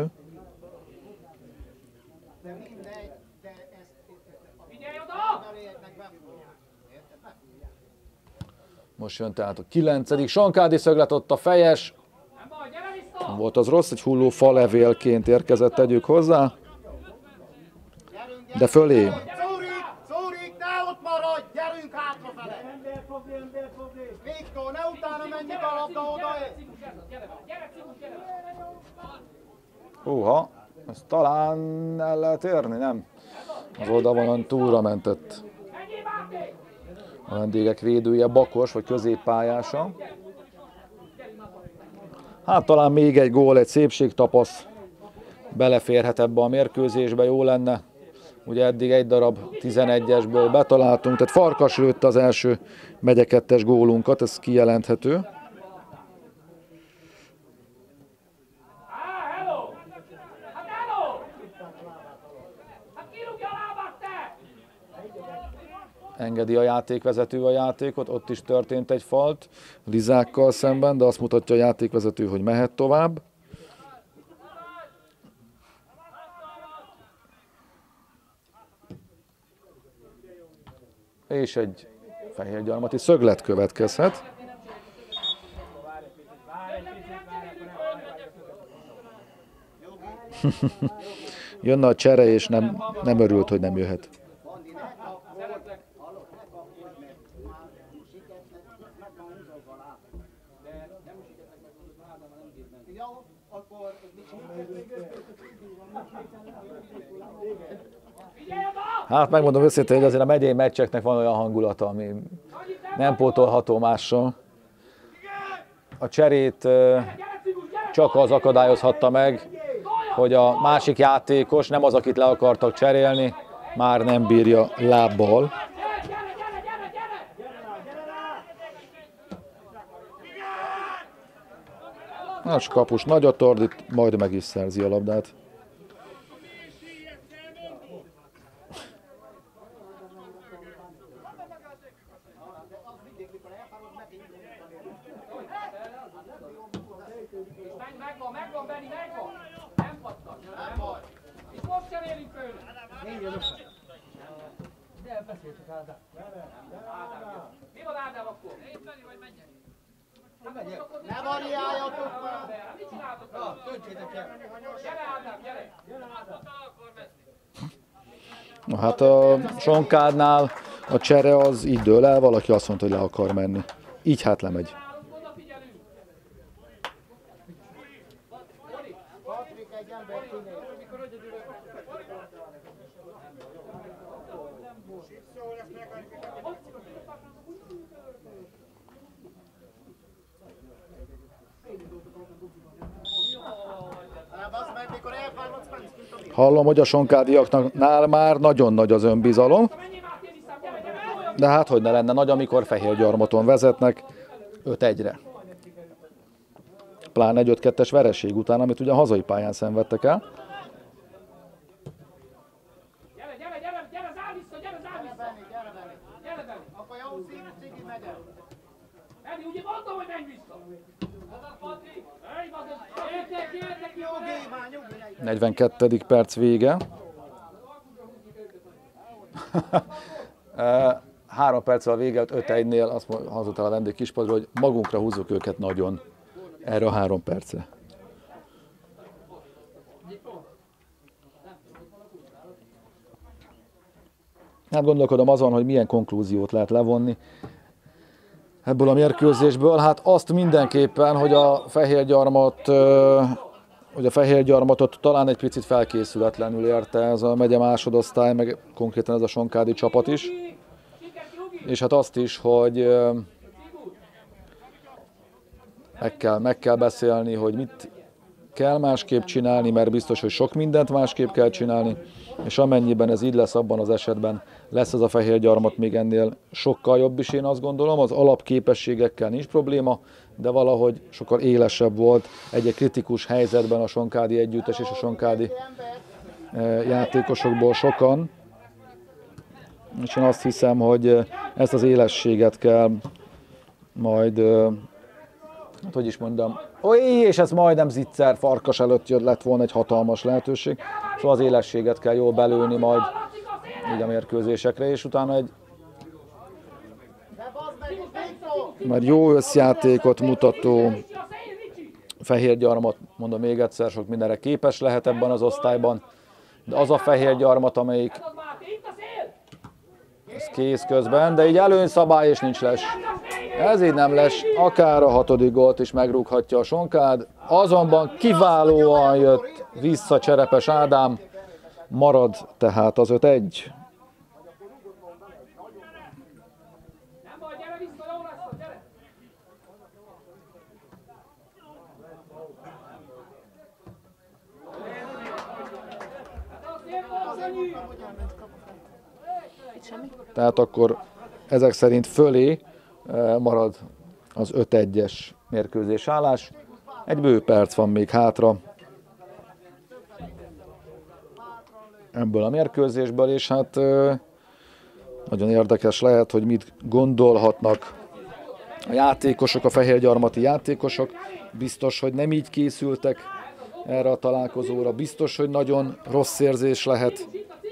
Most jön tehát a kilencedik Sonkádi szöglet, ott a fejes. Volt az rossz, egy hulló falevélként érkezett, tegyük hozzá. De fölé. Szórik, Szórik, ne ott maradj, gyerünk hátrafele! Viktor, ne utána menjünk a labda oda! Húha, ezt talán el lehet érni, nem? Az oldalvonalon túlra mentett a vendégek védője, Bakos, vagy középpályása. Hát talán még egy gól, egy szépségtapasz beleférhet ebbe a mérkőzésbe, jó lenne. Ugye eddig egy darab tizenegyesből betaláltunk, tehát Farkas lőtte az első megye kettes gólunkat, ez kijelenthető. engedi a játékvezető a játékot, ott is történt egy falt Lizákkal szemben, de azt mutatja a játékvezető, hogy mehet tovább. És egy fehérgyarmati szöglet következhet. Jönne a csere, és nem, nem örült, hogy nem jöhet. Hát megmondom őszintén, hogy azért a megyei meccseknek van olyan hangulata, ami nem pótolható mással. A cserét csak az akadályozhatta meg, hogy a másik játékos, nem az, akit le akartak cserélni, már nem bírja lábbal. Nagy kapus nagyot ordít, majd meg is szerzi a labdát. Megvan, megvan, Benni, megvan! Nem pattan, nem baj! És most sem élünk főle! De beszéltek Ádám. Ádám, mi van Ádám akkor? Én Benni, vagy menjek? Ne variáljatok már! Mit csináltok? Döntsétek el! Gyere Ádám, gyere! Na hát a Sonkádnál a csere az így dől el, valaki azt mondta, hogy le akar menni. Így hát lemegy. Hallom, hogy a sonkádiaknál már nagyon nagy az önbizalom, de hát hogy ne lenne nagy, amikor Fehérgyarmaton vezetnek öt egyre. Pláne egy öt kettes vereség után, amit ugye a hazai pályán szenvedtek el. Gyere, gyere, gyere, gyere, zár vissza, gyere, zár vissza! Gyere, Benni! Gyere, Benni! Akkor jó szín, Cigi megyek! Benni, ugye mondtam, hogy menj vissza! Ez a Patrik! Értek, értek, jó, Nyugi, már nyugi! negyvenkettedik perc vége. Három perccel a vége, öt egynél azt hangzott el a vendég kispadról, hogy magunkra húzzuk őket nagyon erre a három percre. Hát gondolkodom azon, hogy milyen konklúziót lehet levonni ebből a mérkőzésből. Hát azt mindenképpen, hogy a Fehérgyarmat, hogy a Fehérgyarmatot talán egy picit felkészületlenül érte ez a megye másodosztály, meg konkrétan ez a sonkádi csapat is. És hát azt is, hogy meg kell, meg kell beszélni, hogy mit kell másképp csinálni, mert biztos, hogy sok mindent másképp kell csinálni, és amennyiben ez így lesz, abban az esetben lesz ez a Fehérgyarmat még ennél sokkal jobb is, én azt gondolom. Az alapképességekkel nincs probléma, de valahogy sokkal élesebb volt egy-egy kritikus helyzetben a sonkádi együttes és a sonkádi játékosokból sokan. És én azt hiszem, hogy ezt az élességet kell majd, hát hogy is mondom, oly, és ez majdnem Zicser Farkas előtt jött, lett volna egy hatalmas lehetőség. Szóval az élességet kell jól belőni majd így a mérkőzésekre, és utána egy már jó összjátékot mutató Fehérgyarmat, mondom még egyszer, sok mindenre képes lehet ebben az osztályban, de az a Fehérgyarmat, amelyik ez kész közben, de így előnyszabály és nincs les. Ez így nem les, akár a hatodik gólt is megrúghatja a Sonkád, azonban kiválóan jött vissza Cserepes Ádám, marad tehát az öt egy. Tehát akkor ezek szerint fölé marad az öt egyes mérkőzés állás. Egy bő perc van még hátra ebből a mérkőzésből, és hát Nagyon érdekes lehet, hogy mit gondolhatnak a játékosok, a fehérgyarmati játékosok. Biztos, hogy nem így készültek erre a találkozóra. Biztos, hogy nagyon rossz érzés lehet.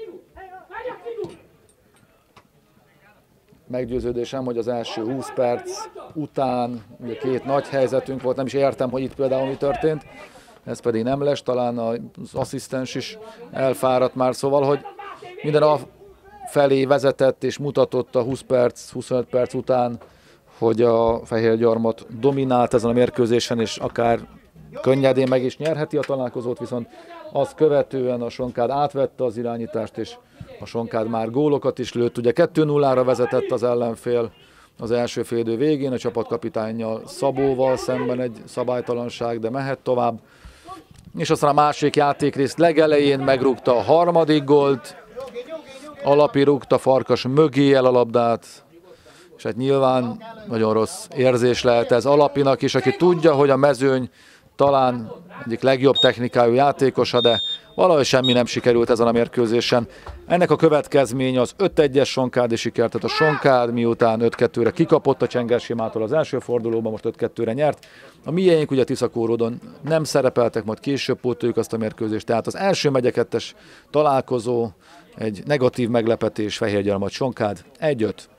Meggyőződésem, hogy az első húsz perc után ugye két nagy helyzetünk volt, nem is értem, hogy itt például mi történt. Ez pedig nem lesz, talán az asszisztens is elfáradt már, szóval, hogy minden a felé vezetett és mutatott a húsz perc, huszonöt perc után, hogy a Fehérgyarmat dominált ezen a mérkőzésen, és akár könnyedén meg is nyerheti a találkozót, viszont azt követően a Sonkád átvette az irányítást, és a Sonkád már gólokat is lőtt. Ugye kettő nullára vezetett az ellenfél az első félidő végén, a csapatkapitánnyal, Szabóval szemben egy szabálytalanság, de mehet tovább. És aztán a másik játékrész legelején megrúgta a harmadik gólt, Alapi rúgta Farkas mögé el a labdát, és hát nyilván nagyon rossz érzés lehet ez Alapinak is, aki tudja, hogy a mezőny talán egyik legjobb technikájú játékosa, de valahogy semmi nem sikerült ezen a mérkőzésen. Ennek a következménye az öt egyes Sonkádi siker, tehát a Sonkád miután öt kettőre kikapott a Csengersimától az első fordulóban, most öt kettőre nyert. A miénk ugye Tiszakórodon nem szerepeltek, majd később pótoljuk azt a mérkőzést, tehát az első megye kettes találkozó, egy negatív meglepetés, Fehérgyarmat Sonkád egy öt.